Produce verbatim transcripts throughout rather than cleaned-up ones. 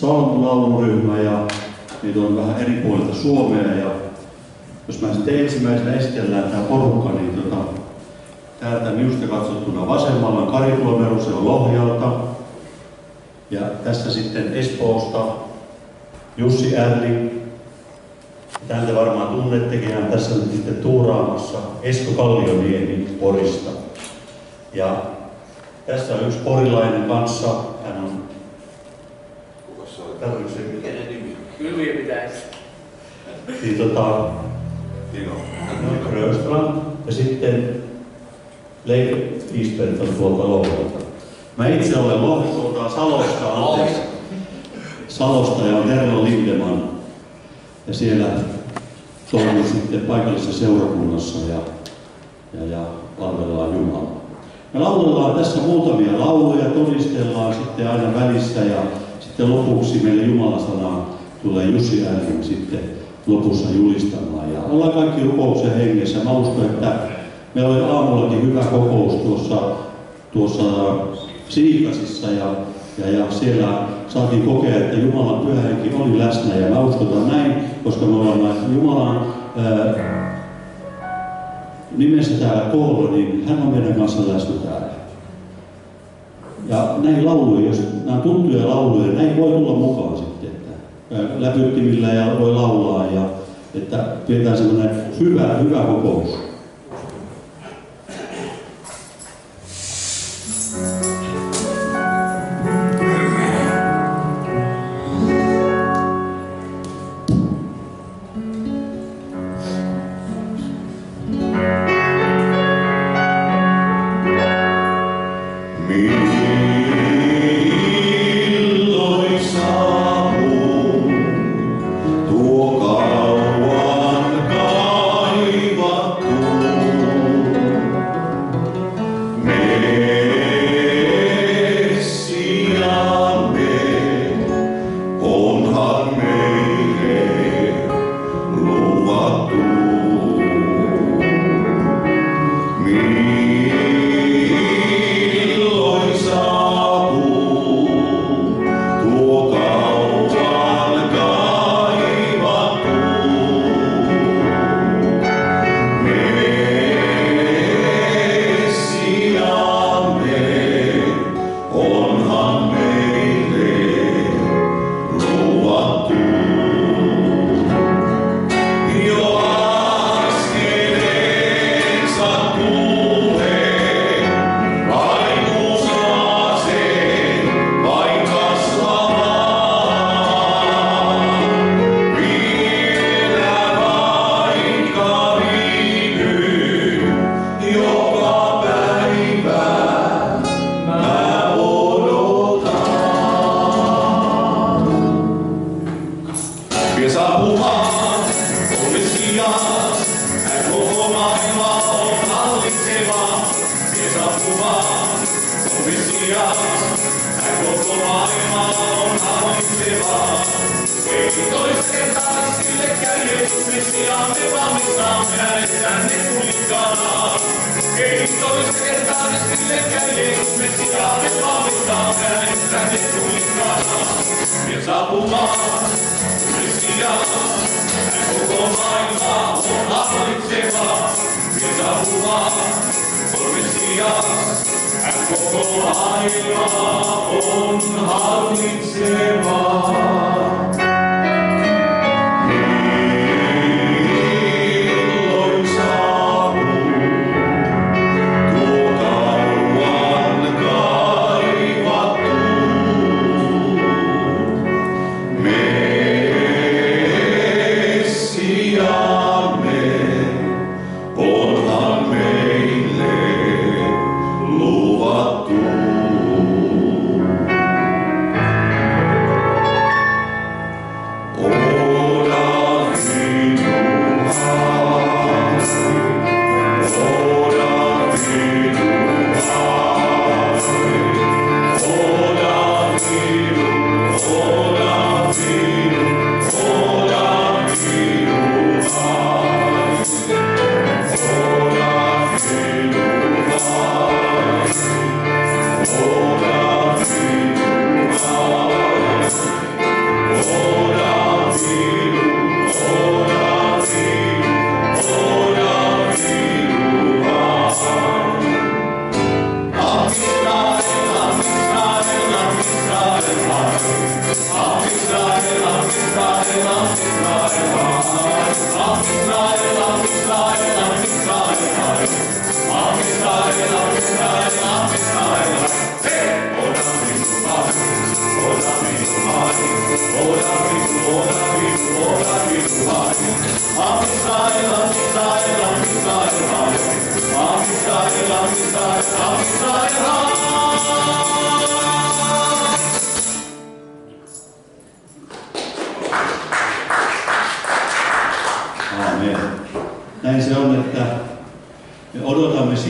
psalmilauluryhmä ja niitä on vähän eri puolilta Suomea. Ja jos mä sitten ensimmäisenä esitellään tämä porukka, niin tota, täältä minusta katsottuna vasemmalla on Kari Tuomero, se on Lohjalta. Ja tässä sitten Espoosta Jussi Ärli. Täältä varmaan tunnettekin, hän tässä on sitten tuuraamassa Esko Kallioniemi Porista. Ja tässä on yksi porilainen kanssa, hän on... Kukas se oli? Tarvitsen... Mikä ne nimi? Hyviä pitäisi. Niin tota... Tino. Röstrand ja sitten Leif Isberg on tuolta Lohjalta. Mä itse olen Lohjalta Salosta, anteeksi. Salosta ja on Tervo Lindeman. Ja siellä toimin sitten paikallisessa seurakunnassa ja, ja, ja palvellaan Jumalaa. Me laulellaan tässä muutamia lauluja, todistellaan sitten aina välissä ja sitten lopuksi meille Jumalasana tulee Jussi Ärling sitten lopussa julistamaan. Ja ollaan kaikki rukouksen hengessä. Mä uskon, että meillä oli aamullakin hyvä kokous tuossa, tuossa Siikasissa ja, ja, ja siellä saatiin kokea, että Jumalan Pyhä Henki oli läsnä ja mä uskotaan näin, koska me ollaan Jumalan ää, nimessä täällä koolla, niin hän on meidän kanssa läsnä täällä. Ja näin lauluja, jos nämä on tuttuja lauluja, näin voi tulla mukaan sitten, että ää, läpyttimillä ja voi laulaa ja että pidetään semmoinen hyvä, hyvä kokous. Luvattu.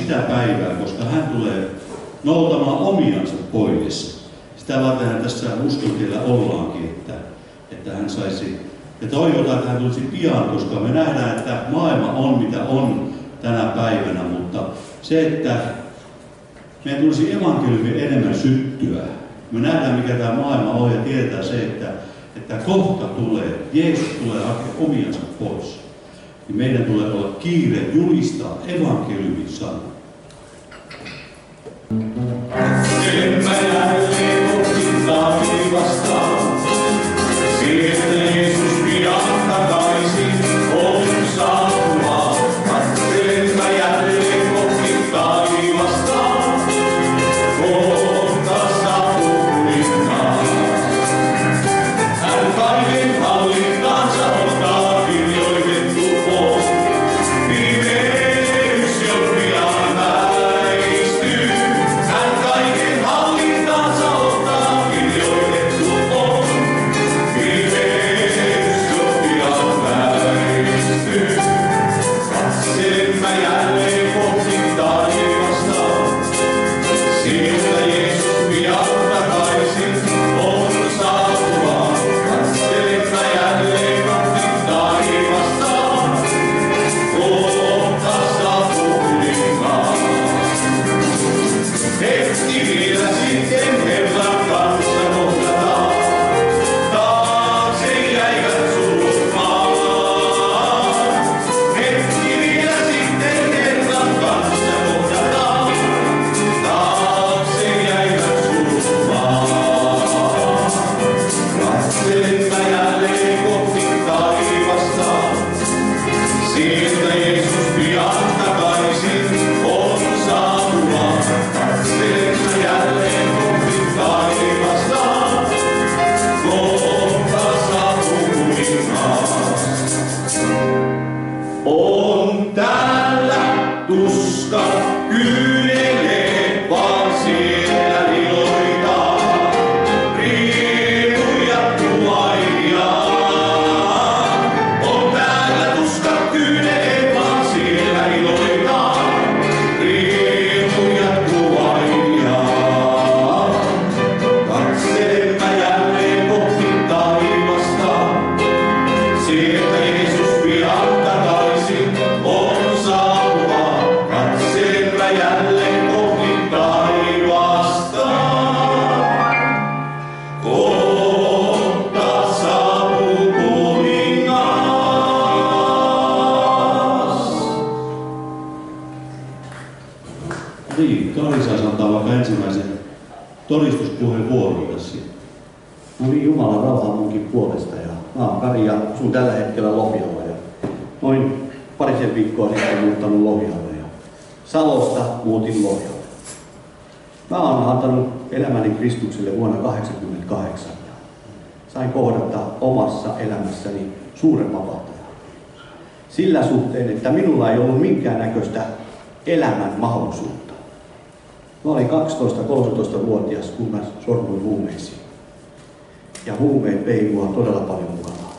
sitä päivää, koska hän tulee noutamaan omiansa pois. Sitä varten tässä uskontiellä ollaankin, että, että hän saisi, ja toivotaan, että hän tulisi pian, koska me nähdään, että maailma on mitä on tänä päivänä, mutta se, että meidän tulisi evankeliumi enemmän syttyä. Me nähdään, mikä tämä maailma on, ja tiedetään se, että, että kohta tulee, Jeesus tulee hakemaan omiansa pois. Niin meidän tulee olla kiire julistaa evankeliumin sana. En mä jälleen kohti taivasta, sieltä Jeesus pian takaisin on saapumaan. Katselen mä jälleen kohti taivasta, kohta saapuu kuningas. Hän kaiken hallintaansa ottaa kirjoitettu on, pimeys jo pian väistyy. Hän kaiken hallintaansa ottaa kirjoitettu on, pimeys jo pian väistyy. Katselen mä jälleen kohti taivasta, sieltä Jeesus pian takaisin on saapumaan. Katselen mä jälleen kohti taivasta, kohta saapuu kuningas. Hetki vielä sitten Herran kanssa kohdataan, taakse jäivät sulut maan. Hetki vielä sitten Herran kanssa kohdataan, taakse jäivät sulut maan. Katselen mä jälleen kohti taivasta, sieltä Jeesus pian takaisin on saapumaan. Katselen mä jälleen kohti taivasta, kohta saapuu kuningas. On täällä tuska kyynelee, vaan siellä iloitaan. Riemu jatkuu ainiaan. On täällä tuska kyynelee, vaan siellä iloitaan. Riemu jatkuu ainiaan. Katselen mä jälleen kohti taivasta, sieltä Jeesus pian takaisin on saapumaan. Katselen mä jälleen kohti taivasta, kohta saapuu kuningas. Niin, Kari saisi antaa vaikka ensimmäisen todistuspuheenvuoron tässä. No niin, Jumalan rauhaa munkin puolesta. Ja mä oon Kari ja sun tällä hetkellä Lohjalla. Ja noin parisen viikkoa sitten muuttanut Lohjalle. Ja Salosta muutin Lohjalle. Mä oon antanut elämäni Kristukselle vuonna tuhatyhdeksänsataakahdeksankymmentäkahdeksan. Ja sain kohdata omassa elämässäni suuren vapauttajan. Sillä suhteen, että minulla ei ollut minkäännäköistä elämän mahdollisuutta. Mä olin kaksitoista-kolmetoista-vuotias, kun mä sormuin huumeisiin. Ja huumeet vei mua todella paljon mukanaan.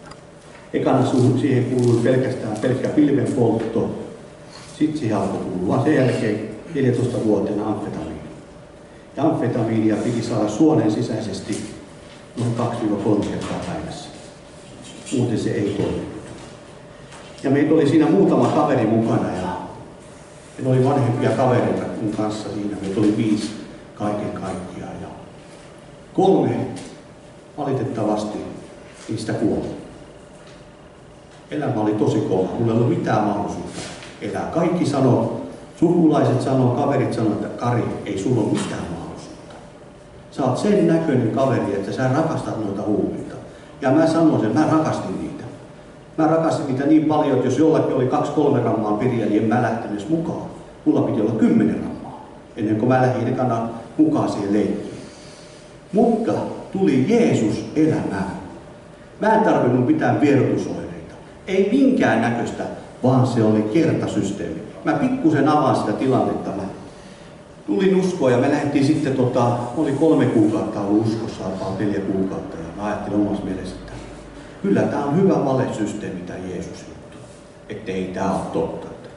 Ekana siihen kuului pelkästään pelkkä pilvenpoltto. Sitten siihen alkoi kuulua sen jälkeen neljätoistavuotiaana amfetamiini. Ja amfetamiinia piti saada suonen sisäisesti noin kaksi kolme kertaa päivässä. Muuten se ei toiminut. Ja meitä oli siinä muutama kaveri mukana ja meillä oli vanhempia kavereita mun kanssa siinä. Meitä oli viisi kaiken kaikkiaan. Ja kolme valitettavasti niistä kuoli. Elämä oli tosi kova. Mulla ei ollut mitään mahdollisuutta elää. Kaikki sanoi, sukulaiset sanoi, kaverit sanoi, että Kari, ei sulla ole mitään mahdollisuutta. Sä oot sen näköinen kaveri, että sä rakastat noita huumeita. Ja mä sanoin sen, mä rakastin niitä. Mä rakastin niitä niin paljon, että jos jollakin oli kaksi kolme rammaa piriä, niin en mä lähtenyt mukaan. Mulla piti olla kymmenen rammaa, ennen kuin mä lähdin ekana mukaan siihen leikkiin. Mutta tuli Jeesus elämään. Mä en tarvinnut mitään vierotusoireita. Ei minkään näköistä, vaan se oli kertasysteemi. Mä pikkusen avaan sitä tilannetta. Mä tulin uskoon ja me lähdettiin sitten, tota, oli kolme kuukautta ollut uskossa, vaan neljä kuukautta. Ja mä ajattelin omassa mielessä, että kyllä tää on hyvä valesysteemi, tää Jeesus juttu. Että ei tää ole totta.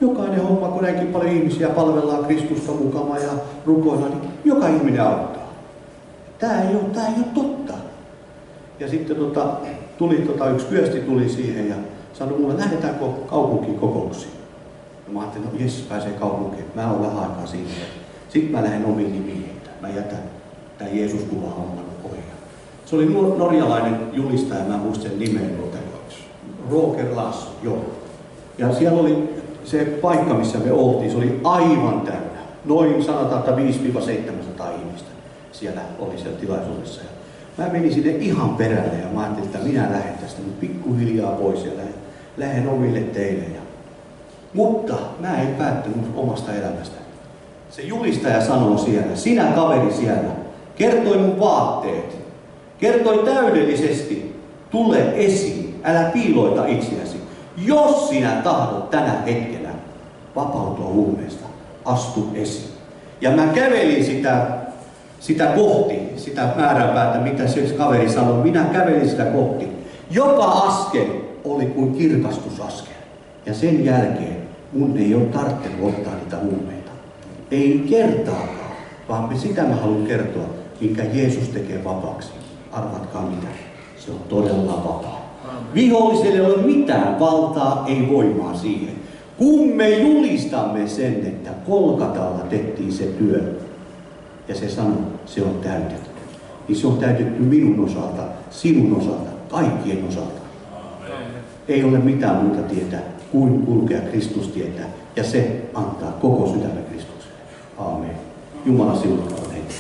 jokainen homma, kun näinkin paljon ihmisiä palvellaan Kristusta mukana ja rukoillaan, niin joka ihminen auttaa. Tämä ei ole, tämä ei ole totta. Ja sitten tota, tuli, tota, yksi kyösti tuli siihen ja sanoi mulle, lähdetäänkö kaupunkiin kokouksiin. Ja mä ajattelin, no jes, pääsee kaupunkiin. Mä oon vähän aikaa siinä. Sitten mä lähden omiin nimiin. Mä jätän tämän Jeesus-kuva-homman ohi. Se oli norjalainen julistaja, mä muistan sen nimen. Roger Larsson, joo. Ja siellä oli se paikka, missä me oltiin, se oli aivan täynnä. Noin sanotaan, että viisi seitsemänsataa ihmistä siellä oli siellä tilaisuudessa. Ja mä menin sinne ihan perälle ja mä ajattelin, että minä lähden tästä nyt pikkuhiljaa pois ja lähden, lähden omille teille. Ja... Mutta mä en päättänyt omasta elämästä. Se julistaja sanoo siellä, sinä kaveri siellä, kertoi mun vaatteet, kertoi täydellisesti, tule esiin, älä piiloita itseäsi. Jos sinä tahdot tänä hetkenä vapautua huumeesta, astu esiin. Ja mä kävelin sitä, sitä kohti, sitä määränpäätä, mitä se kaveri sanoi. Minä kävelin sitä kohti. Joka askel oli kuin kirkastusaskel. Ja sen jälkeen mun ei ole tarvinnut ottaa niitä huumeita. Ei kertaakaan, vaan sitä mä haluan kertoa, minkä Jeesus tekee vapaaksi. Arvatkaa mitä. Se on todella vapaa. Viholliselle ei ole mitään valtaa, ei voimaa siihen. Kun me julistamme sen, että Kolkatalla tehtiin se työ, ja se sanoo, se on täytetty. Niin se on täytetty minun osalta, sinun osalta, kaikkien osalta. Amen. Ei ole mitään muuta tietä kuin kulkea Kristustietä, ja se antaa koko sydämen Kristukselle. Aamen. Jumala siunaa teitä.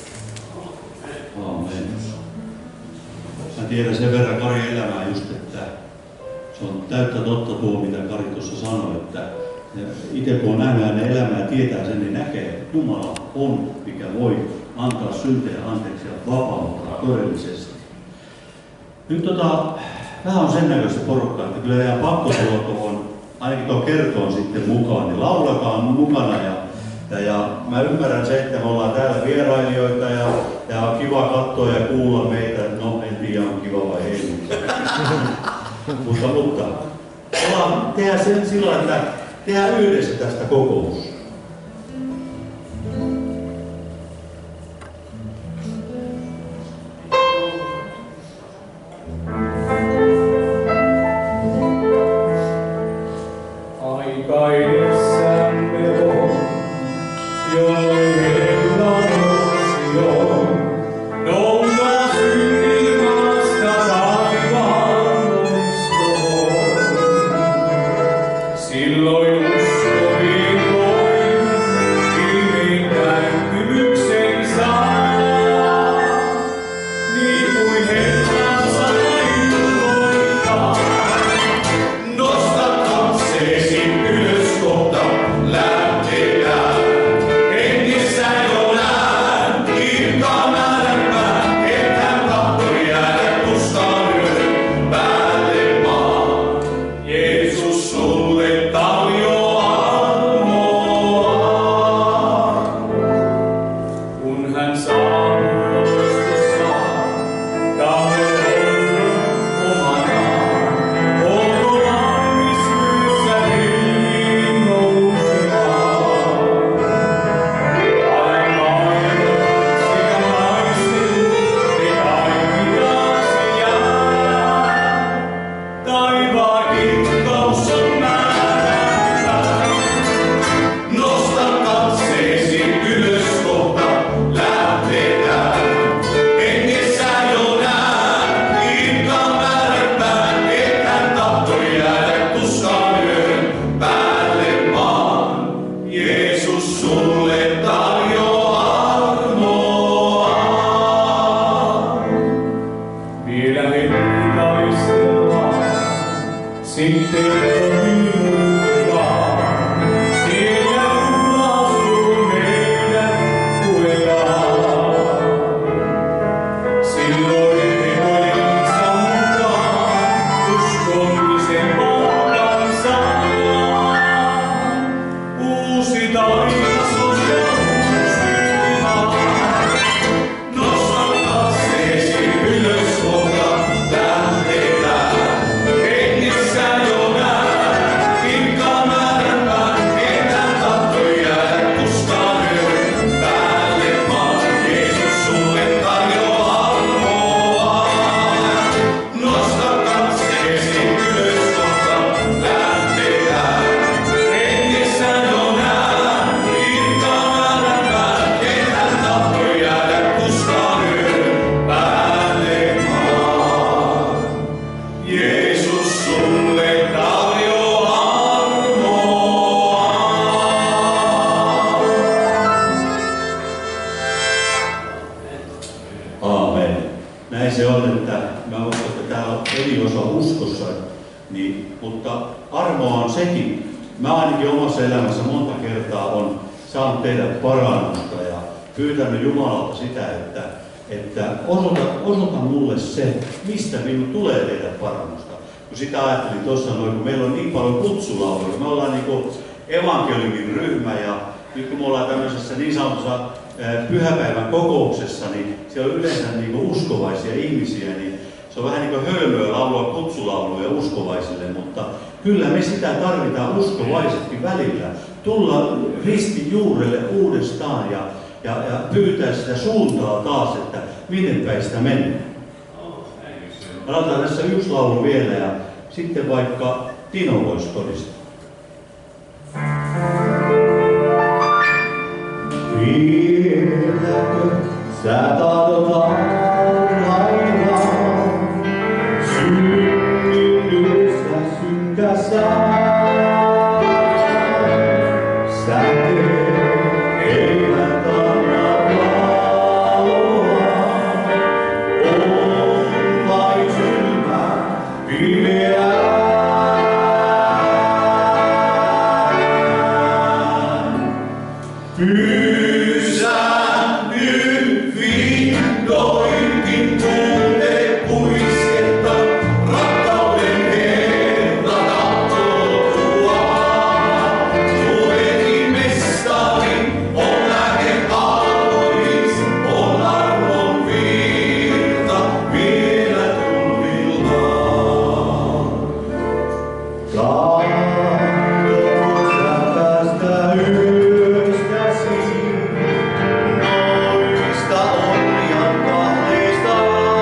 Aamen. Mä tiedän sen verran Karin elämää just, että se on täyttä totta tuo, mitä Kari tuossa sanoi, että itse kun on nähnyt hänen elämää ja tietää sen, niin näkee, että Jumala on, mikä voi antaa syntejä anteeksi ja vapauttaa todellisesti. Nyt tota, vähän on sen näköistä porukkaa, että kyllä teidän pakko tulla tuohon, ainakin tuon kertoon sitten mukaan, niin laulakaa mukana. Ja, ja, ja mä ymmärrän se, että me ollaan täällä vierailijoita ja, ja on kiva katsoa ja kuulla meitä, no en tiedä on kiva vai ei. mutta, mutta ollaan, tehdään sen sillä, että tehdään yhdessä tästä kokous. Uusi taivas on se on, että mä uskon, että täällä on eri osa uskossa, niin, mutta armoa on sekin. Mä ainakin omassa elämässä monta kertaa on saanut tehdä parannusta ja pyytänyt Jumalalta sitä, että, että osoita, osoita mulle se, mistä minun tulee tehdä parannusta. Kun sitä ajattelin tuossa noin, kun meillä on niin paljon kutsulauluja, me ollaan niin kuin evankeliumin ryhmä ja nyt kun me ollaan tämmöisessä niin sanotussa pyhäpäivän kokouksessa, niin siellä on yleensä niin kuin uskovaisia ihmisiä, niin se on vähän niin kuin hölmöä laulua kutsulauluja uskovaisille, mutta kyllä me sitä tarvitaan uskovaisetkin välillä. Tulla ristin juurelle uudestaan ja, ja, ja pyytää sitä suuntaa taas, että minne päin sitä mennään. Aloitetaan tässä yksi laulu vielä ja sitten vaikka Tino voisi todistaa. Vieläkö sä tahdot laulaa synnyssä synkässä? Säteet eivät anna valoa, on vain kylmä, pimeää. Pysähdy vihdoinkin, kuule puisketta, rakkauden Herra tahtoo tuoda. Tuokin mestari on lääke alkois, on arvon virta vielä tullillaan. Tahtoo sä päästä yöstäsi, noista onnian kahleista.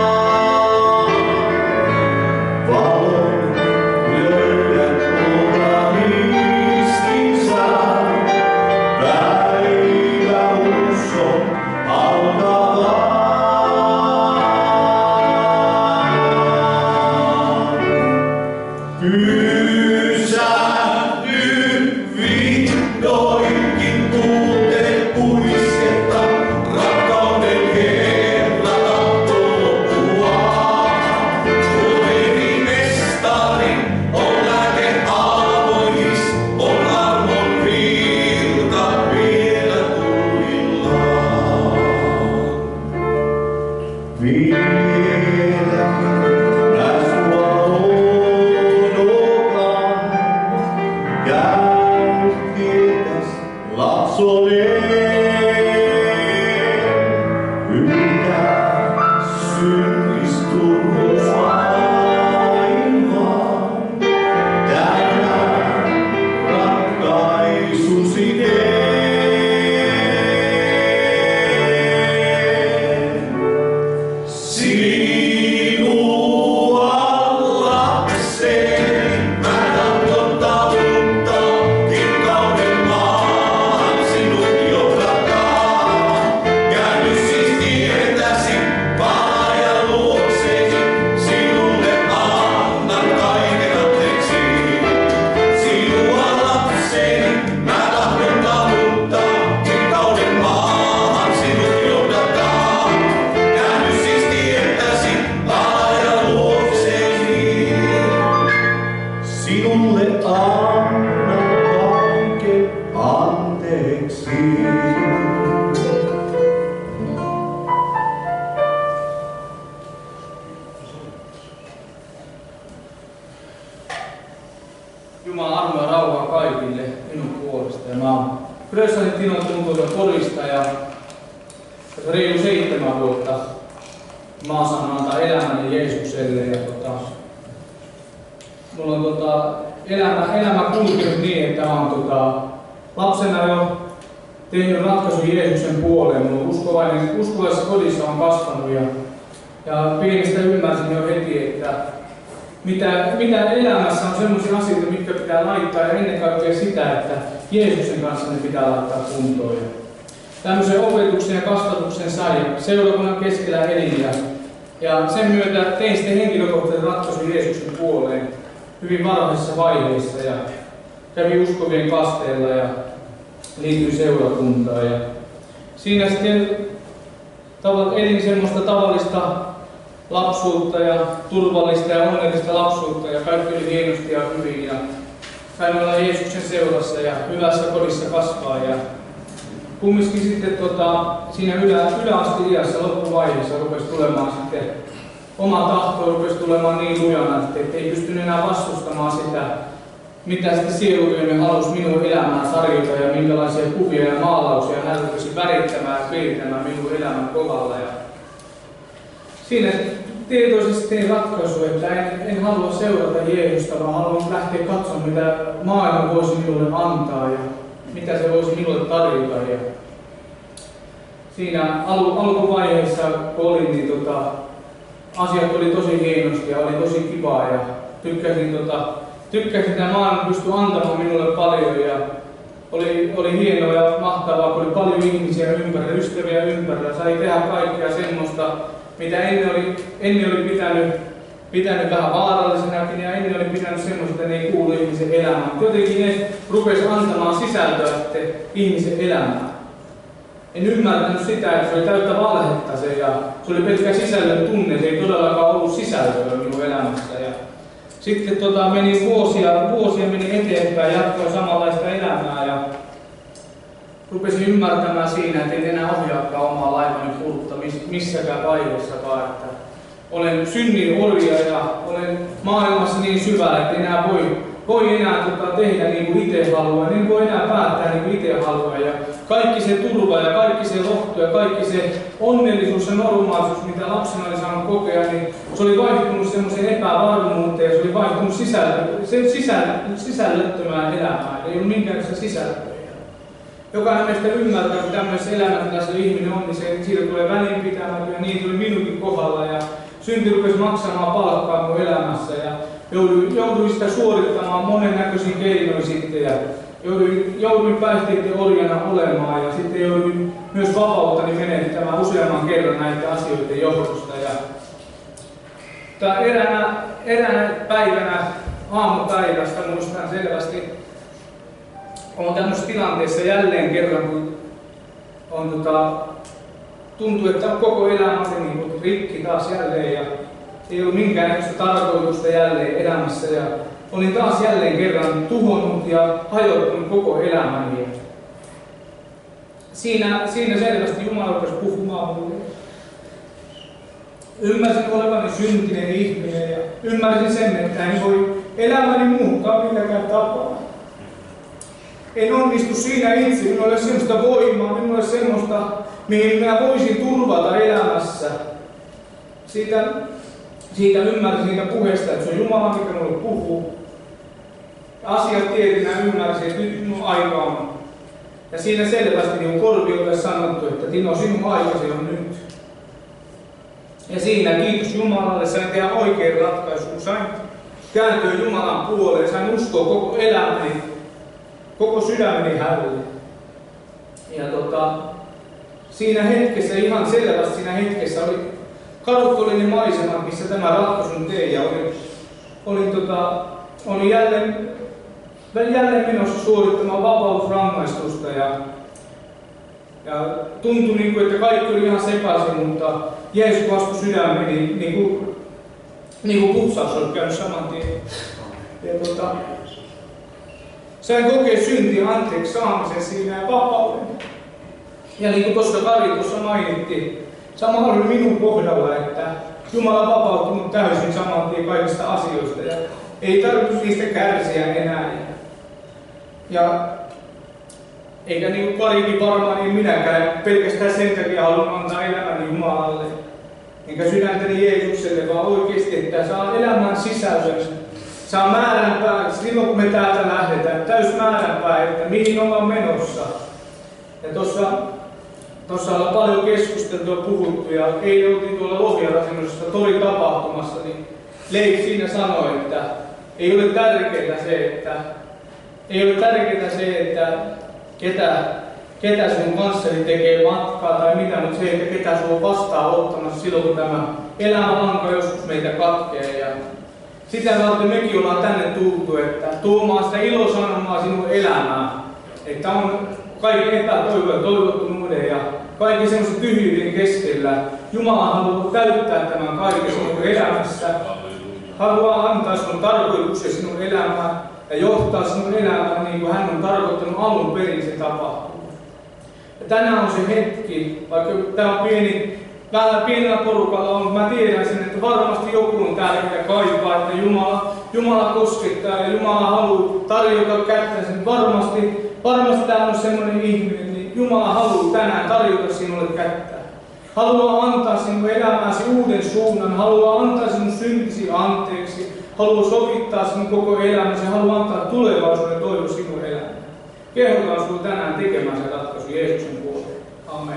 Valon löydät tuolta ristinsä, päivä uskon alkavaan. Pysähdy vihdoinkin, kuule puisketta, rakkauden Herra tahtoo tuoda. Tuokin mestari on lääke alkois, on armon virta vielä tullillaan. Vieläkin mä sua odotan, käy kirkas lapsolleen. Yltä synkistunut maailmaan, täynnä ratkaisusi teen. Sinua lapseni, mä tahdon taluttaa, kirkkauden maahan sinut johdattaa. Käänny siis tietäsi, palaajan luoksesi, sinulle annan kaiken anteeksi. Sinua lapseni, mä tahdon taluttaa, kirkkauden maahan sinut johdattaa. Käänny siis tietäsi, palaajan luoksesi. Sinulle annan kaiken anteeksi. Jumalan armo ja rauhaa kaikille minun puolesta. Ja mä oon Frössanin Tinon tuntuisen todistaja. Reilu seitsemän vuotta mä oon saanut antaa elämäni Jeesukselle. Ja tota, mulla on tota, elämä, elämä kulkenut niin, että mä oon tota, lapsena jo tehnyt ratkaisun Jeesuksen puoleen. Mulla on uskovainen, uskovaisessa kodissa on kasvanut ja, ja pienestä ymmärsin jo heti, että mitä, mitä elämässä on sellaisia asioita, mitkä pitää laittaa ja ennen kaikkea sitä, että Jeesuksen kanssa ne pitää laittaa kuntoon. Ja tämmöisen opetuksen ja kasvatuksen sai seurakunnan keskellä elin ja, ja sen myötä tein sitten henkilökohtaisen ratkaisun Jeesuksen puoleen hyvin varhaisessa vaiheessa ja kävin uskovien kasteella ja liityin seurakuntaan. Ja siinä sitten elin semmoista tavallista lapsuutta ja turvallista ja onnellista lapsuutta ja kaikki oli hienosti ja hyvin ja saimme olla Jeesuksen seurassa ja hyvässä kodissa kasvaa ja kumminkin sitten tota, siinä ylä, yläasti-iässä loppuvaiheessa rupesi tulemaan sitten oma tahto rupesi tulemaan niin lujana, että ei pystynyt enää vastustamaan sitä, mitä sitten sielutyömme halusi minun elämään tarjota ja minkälaisia kuvia ja maalauksia hän rupesi värittämään ja piirtämään minun elämän kohdalla. Ja siinä tietoisesti tein ratkaisu, että en, en halua seurata Jeesusta, vaan haluan lähteä katsomaan, mitä maailma voisi minulle antaa ja mitä se voisi minulle tarjota. Ja siinä al- alkuvaiheessa, kun olin, niin tota, asiat oli tosi hienosti ja oli tosi kivaa ja tykkäsin, tota, tykkäsin että maailma pystyi antamaan minulle paljon ja oli, oli hienoa ja mahtavaa, kun oli paljon ihmisiä ympärillä, ystäviä ympärillä, sai tehdä kaikkea semmoista, mitä ennen oli, ennen oli pitänyt, pitänyt vähän vaarallisenakin ja ennen oli pitänyt semmoista, että ne ei kuulu ihmisen elämään. Jotenkin ne rupesi antamaan sisältöä sitten ihmisen elämään. En ymmärtänyt sitä, että se oli täyttä valhetta se ja se oli pelkkä sisällön tunne, se ei todellakaan ollut sisältöä minun elämässä. Ja sitten tota, meni vuosia, vuosia meni eteenpäin, jatkoi samanlaista elämää ja rupesin ymmärtämään siinä, että en enää ohjaakaan omaa laivani kuulutta missäkään vaiheessakaan. Että olen synnin orja ja olen maailmassa niin syvällä, että enää voi, voi enää tota, tehdä niin kuin itse haluaa, en voi enää päättää niin kuin itse haluaa. Ja kaikki se turva ja kaikki se lohtu ja kaikki se onnellisuus ja normaalisuus, mitä lapsena oli saanut kokea, niin se oli vaihtunut semmoiseen epävarmuuteen ja se oli vaihtunut sisällöttömään elämään. Ei ollut minkäänlaista sisältöä. Jokainen meistä ymmärtää, kun tämmöisessä elämäntilassa ihminen on, niin se, siitä tulee välinpitämätön ja niin tuli minunkin kohdalla. Ja synti rupesi maksamaan palkkaa mun elämässä ja jouduin, jouduin sitä suorittamaan monennäköisin keinoin sitten. Ja jouduin, jouduin päihteiden orjana olemaan ja sitten jouduin myös vapauttani menettämään useamman kerran näiden asioiden johdosta. Ja eräänä, eräänä päivänä aamupäivästä muistan selvästi, olen tämmöisessä tilanteessa jälleen kerran, kun on, tota, tuntuu, että koko elämä on niin rikki taas jälleen ja ei ollut minkäännäköistä tarkoitusta jälleen elämässä. Ja olin taas jälleen kerran tuhonnut ja hajottanut koko elämäni. Siinä, siinä selvästi Jumala rupesi puhumaan minulle. Ymmärsin olevani syntinen ihminen ja ymmärsin sen, että en voi elämäni muuttaa milläkään tapaa. En onnistu siinä itse, minulla ei ole semmoista voimaa, minulla ei ole semmoista, mihin minä voisin turvata elämässä. Siitä, siitä ymmärsin siitä puheesta, että se on Jumala, mikä minulle puhuu. Asiat tietenä ymmärsin, että nyt minun aika on. Ja siinä selvästi niin korviolle sanottu, että Tino, sinun aikasi on nyt. Ja siinä kiitos Jumalalle, sain tehdä oikein ratkaisun, sain kääntyä Jumalan puoleen, sain uskoa koko elämäni, koko sydämeni hänelle. Ja tota, siinä hetkessä, ihan selvästi siinä hetkessä oli kadut oli ne maisemat, missä tämä ratkaisun tein. Ja olin, olin, tota, olin jälleen, jälleen menossa suorittamaan vapausrangaistusta. Ja, ja tuntui, niin kuin, että kaikki oli ihan sekaisin, mutta Jeesus astui sydämeni, niin, niin kuin, niin kuin putsaus oli käynyt saman tien. Ja, tota, sain kokea syntiä anteeksi saamisen siinä ja vapauden. Ja niin kuin tuossa Kari tuossa mainittiin, sama oli minun kohdalla, että Jumala vapautti minut täysin saman tien kaikista asioista ja ei tarvitse niistä kärsiä enää. Ja eikä niin kuin Karikin varmaan, niin minäkään pelkästään sen takia haluan antaa elämäni Jumalalle. Enkä sydäntäni Jeesukselle, vaan oikeasti, että saa elämän sisällön. Saa määränpää, silloin kun me täältä lähdetään, täys määränpää, että mihin ollaan menossa. Ja tuossa Tuossa on paljon keskusteltua ja puhuttu ja eilen oltiin tuolla Lohjarakennuksessa toritapahtumassa, niin Leif siinä sanoi, että ei ole tärkeää se, että ei ole tärkeää se, että ketä, ketä sun kanssasi tekee matkaa tai mitä, mutta se, että ketä sun on vastaan ottamassa silloin, kun tämä elämänlanka joskus meitä katkee. Ja sitä varten mekin ollaan tänne tultu, että tuomaan sitä ilosanomaa sinun elämään, että on kaikki epätoivo ja toivottomuuden ja kaikki semmoisen tyhjyyden keskellä Jumala haluaa täyttää tämän kaiken sinun elämässä. Haluaa antaa sinun tarkoituksen sinun elämään ja johtaa sinun elämään niin kuin hän on tarkoittanut alun perin se tapahtuu. Ja tänään on se hetki, vaikka tämä on pieni, vähän pienellä porukalla on, mutta mä tiedän sen, että varmasti joku on täällä, mikä kaipaa, että Jumala, Jumala koskettaa ja Jumala haluaa tarjota kättänsä. Varmasti, varmasti täällä on semmoinen ihminen, niin Jumala haluaa tänään tarjota sinulle kättä. Haluaa antaa sinun elämääsi uuden suunnan, haluaa antaa sinun syntisi anteeksi, haluaa sovittaa sinun koko elämäsi, haluaa antaa tulevaisuuden toivo sinun elämään. Kehotaan sinua tänään tekemään se ratkaisu Jeesuksen puolelle. Amen.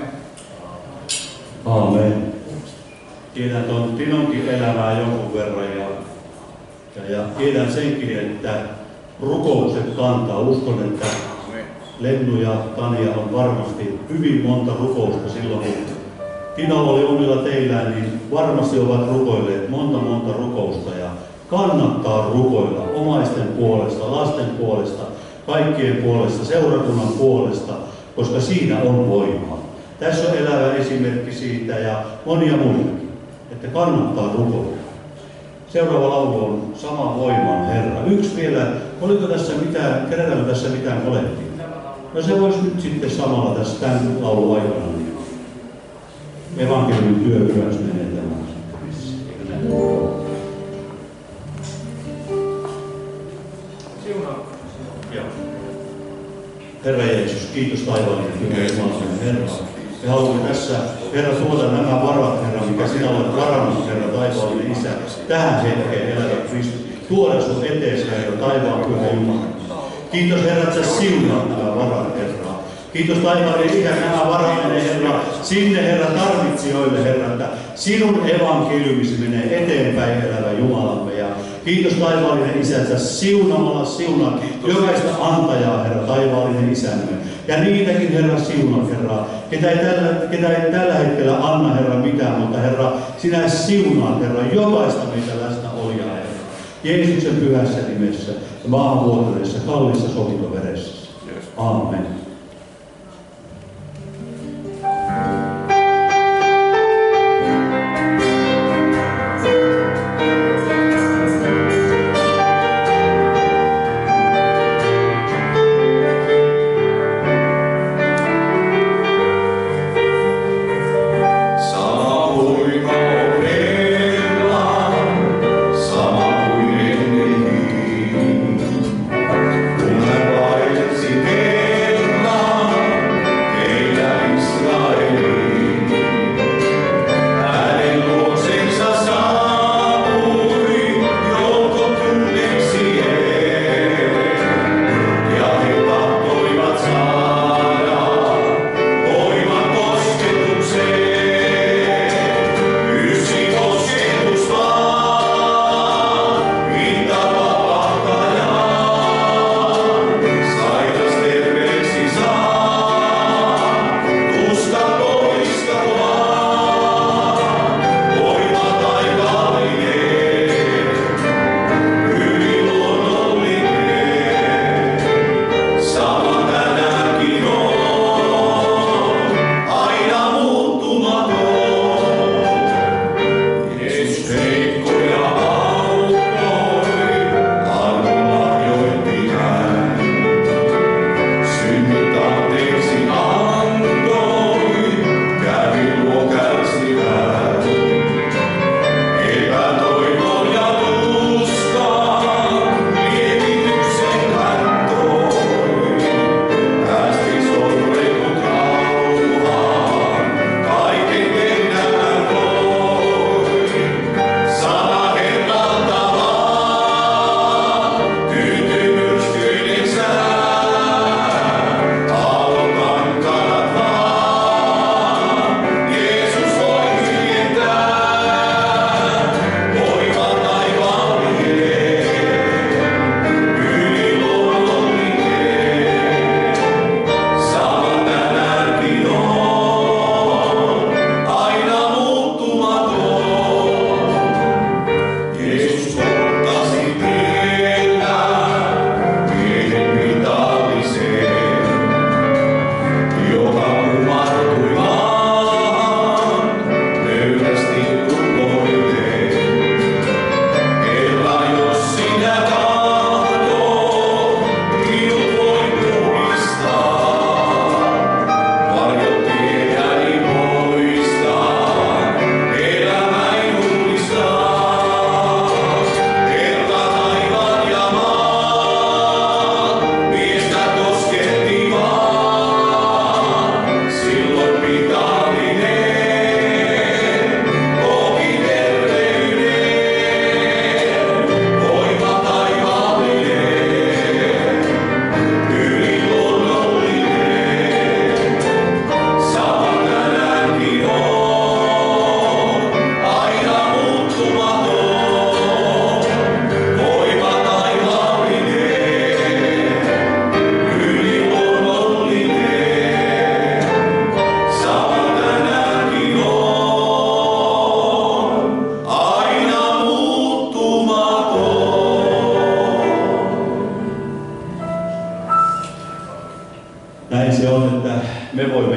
Aamen. Tiedän tuon Tinonkin elämää jonkun verran ja, ja, ja tiedän senkin, että rukoukset kantaa. Uskon, että Lennu ja Tania on varmasti hyvin monta rukousta silloin, kun Tino oli omilla teillään, niin varmasti ovat rukoilleet monta monta rukousta ja kannattaa rukoilla omaisten puolesta, lasten puolesta, kaikkien puolesta, seurakunnan puolesta, koska siinä on voimaa. Tässä on elävä esimerkki siitä ja monia muitakin, että kannattaa rukoilla. Seuraava laulu on Sama voiman Herra. Yksi vielä, oliko tässä mitään, kenelläkö tässä mitään kolettiin? No se voisi nyt sitten samalla tässä tämän laulun aikana. Niin evankeliumin työ myös menee tämän. Herra Jeesus, kiitos taivaallinen Herra. Me haluamme tässä, Herra, tuoda nämä varat, Herra, mikä sinä olet varannut, Herra, taivaallinen Isä, tähän hetkeen, elävä Kristus. Tuoda sun eteesi, Herra, taivaan Pyhä Jumala. Kiitos, Herra, että sä siunaat nämä varat, Herra. Kiitos taivaallinen Isä, nämä varat menee, Herra, sinne, Herra, tarvitsijoille, Herra, että sinun evankeliumisi menee eteenpäin, elävä Jumalamme. Ja kiitos taivaallinen Isä, että siunamalla siunat jokaista antajaa, Herra, taivaallinen Isämme. Ja niitäkin, Herra, siunat, Herra, ketä ei, tällä, ketä ei tällä hetkellä anna, Herra, mitään, mutta Herra, sinä siunaat, Herra, jokaista meitä läsnä olijaa, Herra. Jeesuksen pyhässä nimessä ja maahanvuotuneessa kalliissa sovintoveressä. Aamen. Sama kuin ennen, kun hän vaihtoi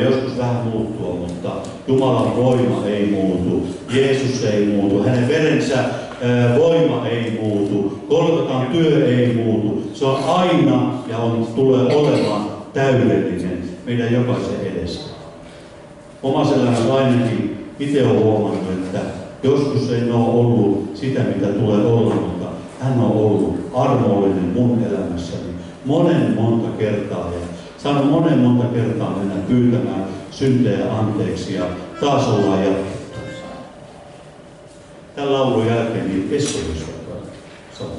joskus vähän muuttua, mutta Jumalan voima ei muutu, Jeesus ei muutu, hänen verensä ää, voima ei muutu, Golgotan työ ei muutu. Se on aina ja on, tulee olemaan täydellinen meidän jokaisen edessä. Omassa elämässä ainakin itse olen huomannut, että joskus ei ole ollut sitä, mitä tulee olla, mutta hän on ollut armollinen mun elämässäni monen monta kertaa ja saanut monen monta kertaa mennä pyytämään syntejä anteeksi ja taas ollaan jatkettu. Tämän laulun jälkeen niin Esko sanoo.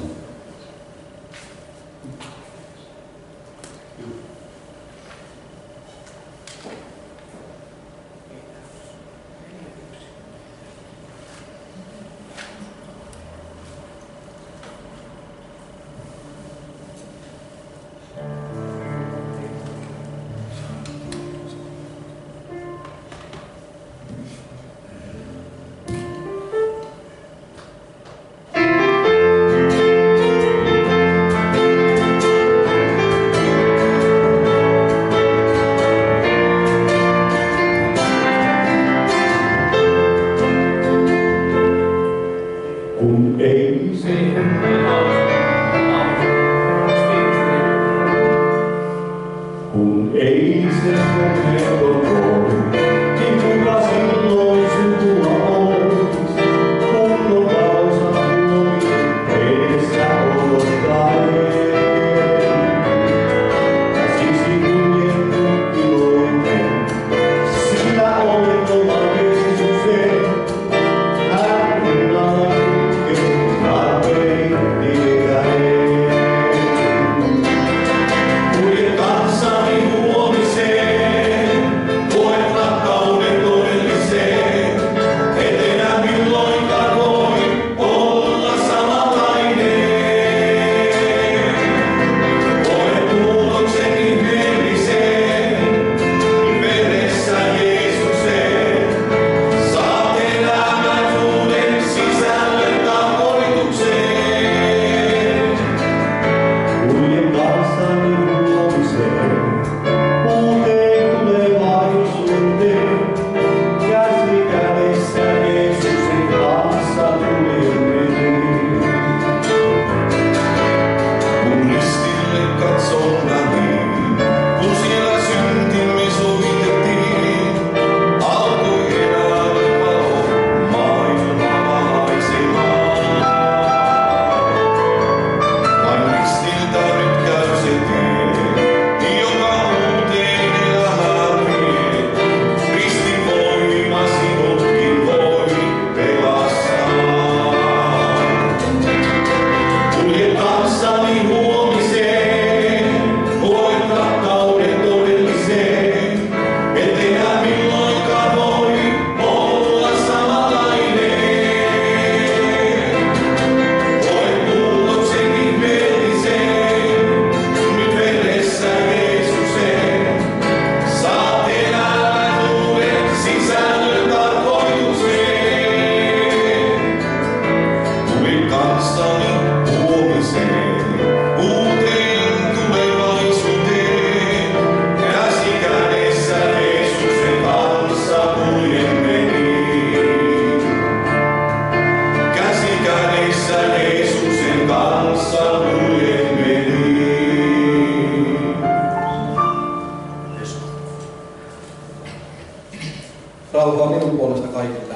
Rauhaa minun puolesta kaikille.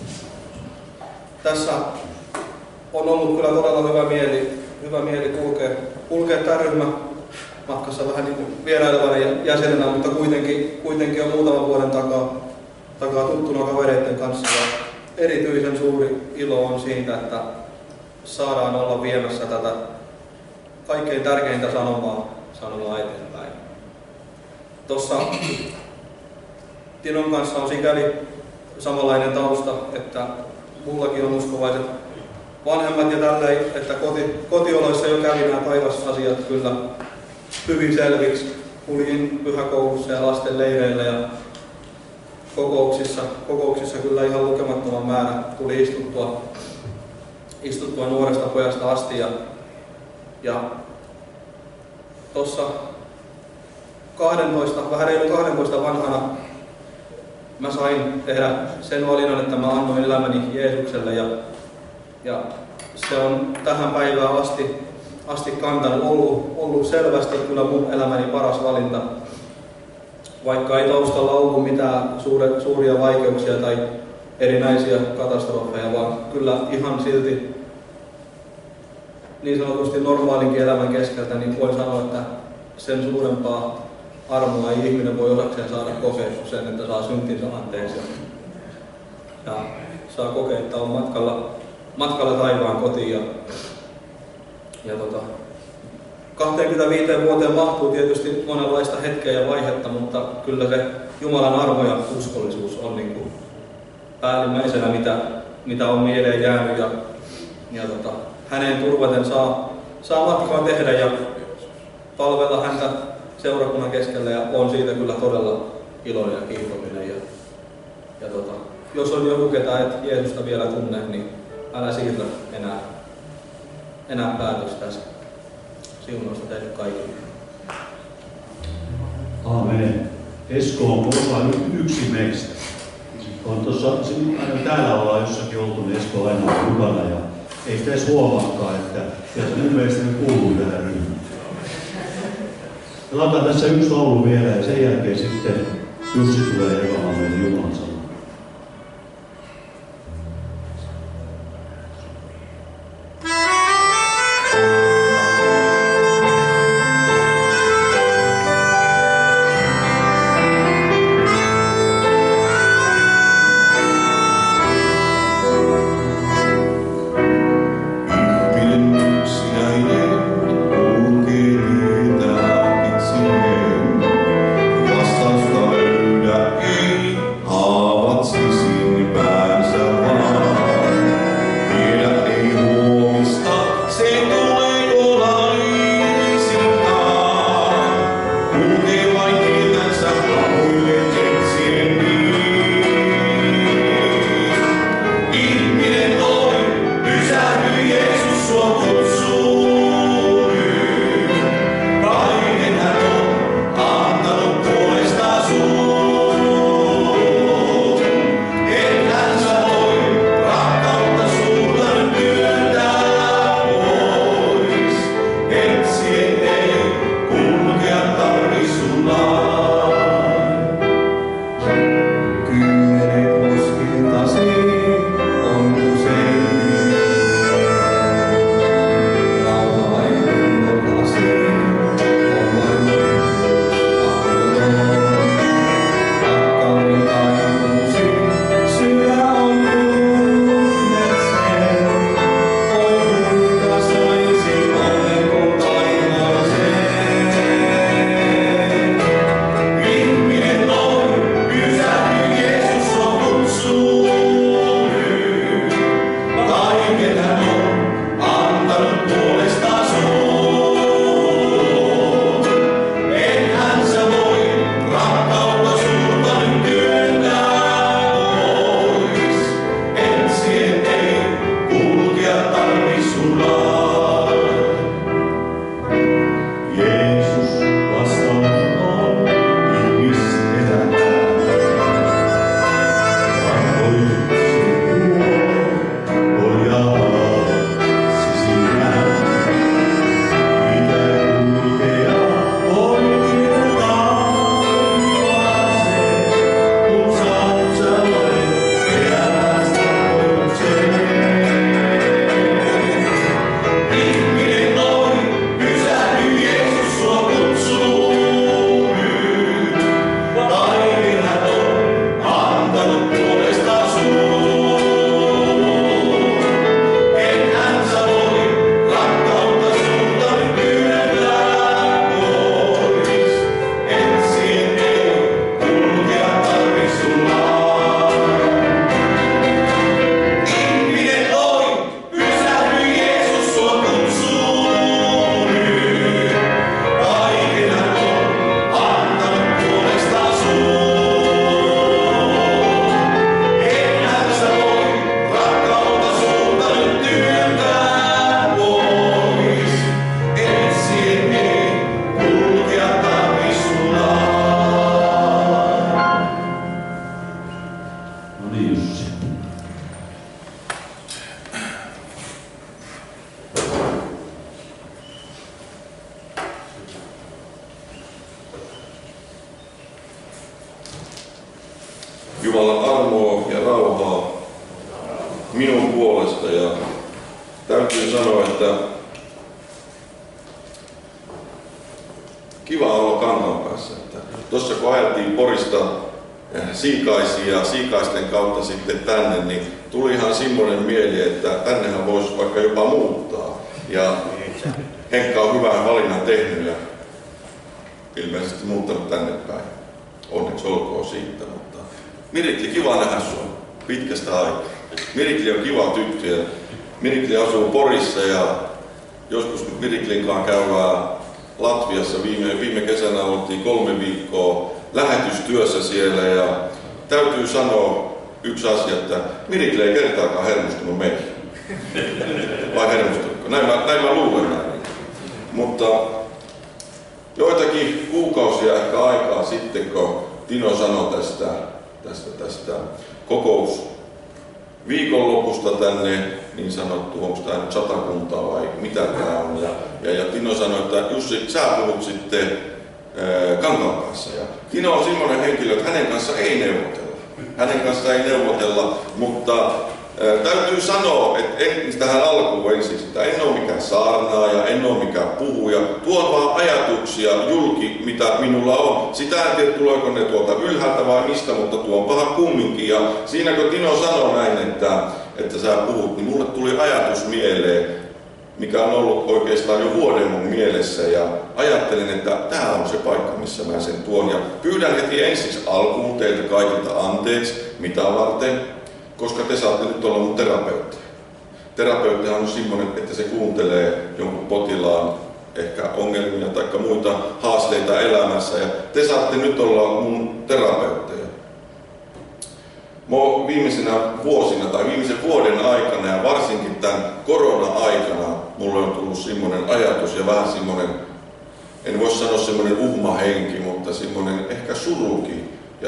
Tässä on ollut kyllä todella hyvä mieli, hyvä mieli kulkea, kulkea tämä ryhmä matkassa vähän niin kuin vierailevana jäsenenä, mutta kuitenkin, kuitenkin on muutaman vuoden takaa, takaa tuttuna kavereiden kanssa. Ja erityisen suuri ilo on siitä, että saadaan olla viemässä tätä kaikkein tärkeintä sanomaa, sanomaa eteenpäin. Tuossa Tinon kanssa on sikäli samanlainen tausta, että mullakin on uskovaiset vanhemmat ja tälleen, että koti, kotioloissa jo kävi nämä taivasasiat kyllä hyvin selviksi. Kuljin pyhäkoulussa ja lasten leireillä ja kokouksissa, kokouksissa kyllä ihan lukemattoman määrä tuli istuttua, istuttua nuoresta pojasta asti. Ja, ja tuossa kaksitoista, vähän reilu kaksitoista vanhana mä sain tehdä sen valinnan, että mä annoin elämäni Jeesukselle ja, ja se on tähän päivään asti, asti kantanut, ollut, ollut selvästi kyllä mun elämäni paras valinta. Vaikka ei taustalla ollut mitään suure, suuria vaikeuksia tai erinäisiä katastrofeja, vaan kyllä ihan silti niin sanotusti normaalinkin elämän keskeltä, niin voin sanoa, että sen suurempaa armoa ei ihminen voi osakseen saada kokea sen, että saa syntinsä anteeksi. Ja saa kokea, että on matkalla, matkalla taivaan kotiin. Ja, ja tota, kaksikymmentäviisi vuoteen mahtuu tietysti monenlaista hetkeä ja vaihetta, mutta kyllä se Jumalan armo ja uskollisuus on niin kuin päällimmäisenä, mitä, mitä on mieleen jäänyt. Ja, ja tota, häneen turvaten saa, saa matkaa tehdä ja palvella häntä seurakunnan keskellä ja on siitä kyllä todella iloinen ja kiitollinen. Ja, ja tota, jos on joku, ketä et Jeesusta vielä tunne, niin älä siirrä enää, enää päätöstä tässä. Siunausta teille kaikille. Aamen. Esko on osa yksi meistä. On tuossa, aina täällä ollaan jossakin oltu, niin Esko aina on mukana ja ei sitä edes huomaakaan, että kyllä se mun mielestä kuuluu tähän ryhmään. Laitetaan tässä yksi laulu vielä ja sen jälkeen sitten Jussi tulee jakamaan meille Jumalan sanaa. Vastausta löydä ei. Jumalan armoa ja rauhaa minun puolesta. Ja täytyy sanoa, että kiva olla Kankaanpäässä. Tuossa kun ajeltiin Porista Siikaisia ja Siikaisten kautta sitten tänne, niin tuli ihan semmoinen mieli, että tännehän voisi vaikka jopa muuttaa. Ja Henkka on hyvän valinnan tehnyt ja ilmeisesti muuttanut tänne päin. Onneksi olkoon siitä, mutta Mirikli, kiva nähdä sinua pitkästä aikaa. Mirikli on kiva tyttö. Mirikli asuu Porissa ja joskus Miriklin kanssa käydään Latviassa. Viime, viime kesänä oltiin kolme viikkoa lähetystyössä siellä ja täytyy sanoa yksi asia, että Mirikli ei kertaakaan hermostunut meihin. Vai hermostunutko? Näin mä, näin mä luulen näin. Mutta joitakin kuukausia ehkä aikaa sitten, kun Tino sanoi tästä, tästä, tästä kokous viikonlopusta tänne, niin sanottu, onko tämä nyt satakuntaa vai mitä tämä on. Ja, ja, ja Tino sanoi, että Jussi, sä puhut sitten ää, Kankaanpäässä. Ja Tino on semmoinen henkilö, että hänen kanssa ei neuvotella. Hänen kanssa ei neuvotella, mutta ää, täytyy sanoa, että en, tähän alkuun ensin sitä, en ole mikään saarnaaja, en ole mikään puhuja. Tuon vaan ajatuksia julki, mitä minulla on. Sitä en tiedä, tuleeko ne tuolta ylhäältä vai mistä, mutta tuon paha kumminkin. Ja siinä kun Tino sanoi näin, että, että sä puhut, niin mulle tuli ajatus mieleen, mikä on ollut oikeastaan jo vuoden mun mielessä. Ja ajattelin, että tämä on se paikka, missä mä sen tuon. Ja pyydän heti ensin alkuun teiltä kaikilta anteeksi, mitä varten, koska te saatte nyt olla mun terapeutti. Terapeuttihan on semmoinen, että se kuuntelee jonkun potilaan ehkä ongelmia tai muita haasteita elämässä. Ja te saatte nyt olla mun terapeutteja. Mä oon viimeisenä vuosina tai viimeisen vuoden aikana ja varsinkin tämän korona-aikana mulle on tullut semmoinen ajatus ja vähän semmoinen, en voi sanoa semmoinen uhmahenki, mutta semmoinen ehkä surukin ja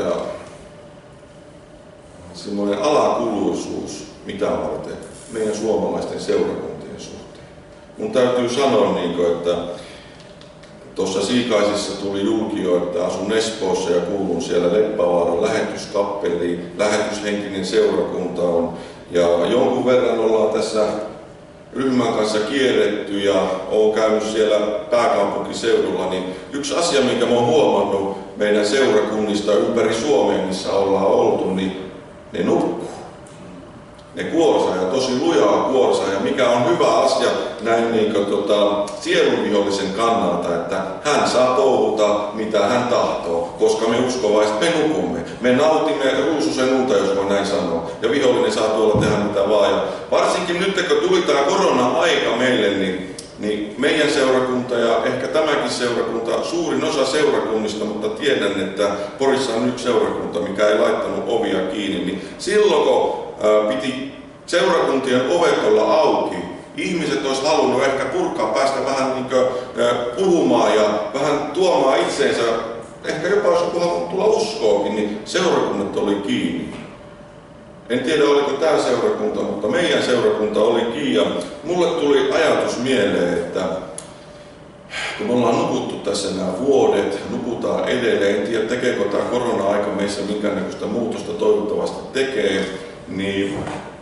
semmoinen alakuluisuus, mitä varten meidän suomalaisten seurakuntien suhteen. Mun täytyy sanoa, että tuossa Siikaisissa tuli julkio, että asun Espoossa ja kuulun siellä Leppävaaran lähetyskappeliin. Lähetyshenkinen seurakunta on. Ja jonkun verran ollaan tässä ryhmän kanssa kierretty ja olen käynyt siellä pääkaupunkiseudulla. Niin yksi asia, minkä mä oon huomannut meidän seurakunnista ympäri Suomea, missä ollaan oltu, niin ne nukkuu. Ne kuorsaa ja tosi lujaa kuorsaa ja mikä on hyvä asia näin niin kuin, tota, sielunvihollisen kannalta, että hän saa touhuta mitä hän tahtoo, koska me uskovaiset me nukumme. Me nautimme ruususen unta, jos voi näin sanoa. Ja vihollinen saa tuolla tehdä mitä vaan. Ja varsinkin nyt kun tuli tämä korona-aika meille, niin, niin meidän seurakunta ja ehkä tämäkin seurakunta, suurin osa seurakunnista, mutta tiedän, että Porissa on yksi seurakunta, mikä ei laittanut ovia kiinni, niin silloin kun piti seurakuntien ovet olla auki. Ihmiset olisi halunnut ehkä purkaa, päästä vähän niin kuin puhumaan ja vähän tuomaan itseensä, ehkä jopa jos joku halunnut tulla uskoakin, niin seurakunnat oli kiinni. En tiedä oliko tämä seurakunta, mutta meidän seurakunta oli kiinni ja mulle tuli ajatus mieleen, että kun me ollaan nukuttu tässä nämä vuodet, nukutaan edelleen, en tiedä tekeekö tämä korona-aika meissä minkäännäköistä muutosta toivottavasti tekee, niin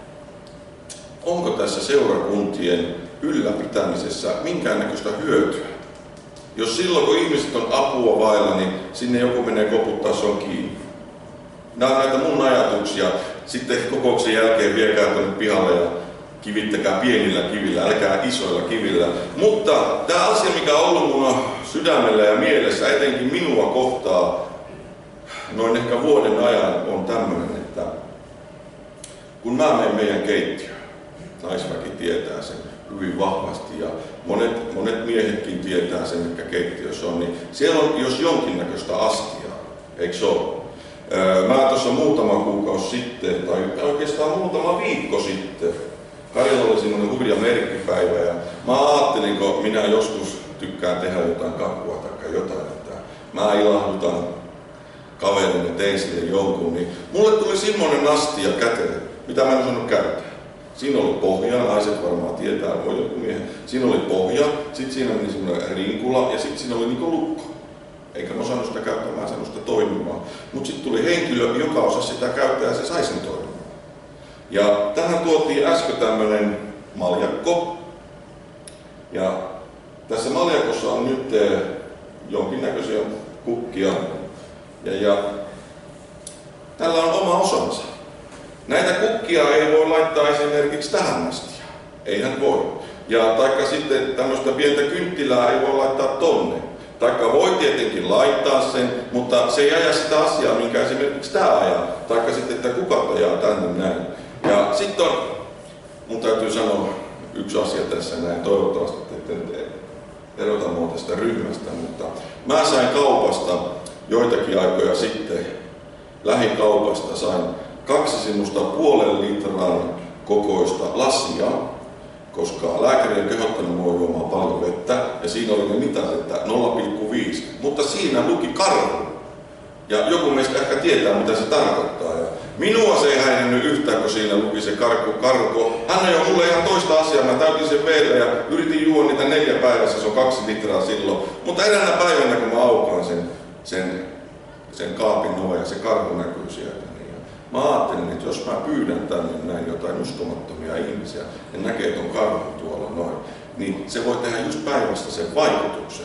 onko tässä seurakuntien ylläpitämisessä minkäännäköistä hyötyä? Jos silloin kun ihmiset on apua vailla, niin sinne joku menee koputtaa, se on kiinni. Nämä on näitä mun ajatuksia. Sitten kokouksen jälkeen viekää tuonne pihalle ja kivittäkää pienillä kivillä, älkää isoilla kivillä. Mutta tämä asia, mikä on ollut mun sydämellä ja mielessä, etenkin minua kohtaa noin ehkä vuoden ajan, on tämmöinen, että kun mä menen meidän keittiöön, naisväki tietää sen hyvin vahvasti ja monet, monet miehetkin tietää sen, mikä keittiössä on, niin siellä on jos jonkinnäköistä astiaa, eikö se ole? Mä tuossa muutama kuukausi sitten, tai oikeastaan muutama viikko sitten, Karjalla oli semmoinen hurja merkkipäivä ja mä ajattelin, kun minä joskus tykkään tehdä jotain kakkua tai jotain, että mä ilahdutan kaverin ja tein sille jonkun, niin mulle tuli semmoinen astia käteen, mitä mä en osannut käyttää. Siinä oli pohja, naiset varmaan tietää, voi joku miehen. Siinä oli pohja, sitten siinä oli semmoinen rinkula ja sitten siinä oli niinku lukko. Eikä mä osannut sitä käyttää, mä en saanut sitä toimimaan. Mutta sitten tuli henkilö, joka osasi sitä käyttää ja se sai sen toimimaan. Ja tähän tuotiin äsken tämmönen maljakko. Ja tässä maljakossa on nyt jonkinnäköisiä kukkia. Ja, ja tällä on oma osansa. Näitä kukkia ei voi laittaa esimerkiksi tähän astiaan. Eihän voi. Ja taikka sitten tämmöistä pientä kynttilää ei voi laittaa tonne. Taikka voi tietenkin laittaa sen, mutta se ei aja sitä asiaa, minkä esimerkiksi tää ajaa. Taikka sitten, että kukat ajaa tänne näin. Ja sitten on, mun täytyy sanoa yksi asia tässä näin, toivottavasti ette erota mua tästä ryhmästä, mutta mä sain kaupasta joitakin aikoja sitten, lähikaupasta sain kaksi semmoista puolen litran kokoista lasia, koska lääkäri on kehottanut mua juomaan paljon vettä, ja siinä oli ne mitat, että nolla pilkku viisi, mutta siinä luki karhu. Ja joku meistä ehkä tietää, mitä se tarkoittaa. Ja minua se ei häirinnyt yhtään, kun siinä luki se karku, karko. Hän ajoi mulle ihan toista asiaa, mä täytin sen veellä ja yritin juoda niitä neljä päivässä, se on kaksi litraa silloin. Mutta eräänä päivänä, kun mä aukaan sen, sen, sen kaapin oven ja se karhu näkyy sieltä, niin mä ajattelin, että jos mä pyydän tänne näin jotain uskomattomia ihmisiä ja näkee ton karhun tuolla noin, niin se voi tehdä just päivästä sen vaikutuksen.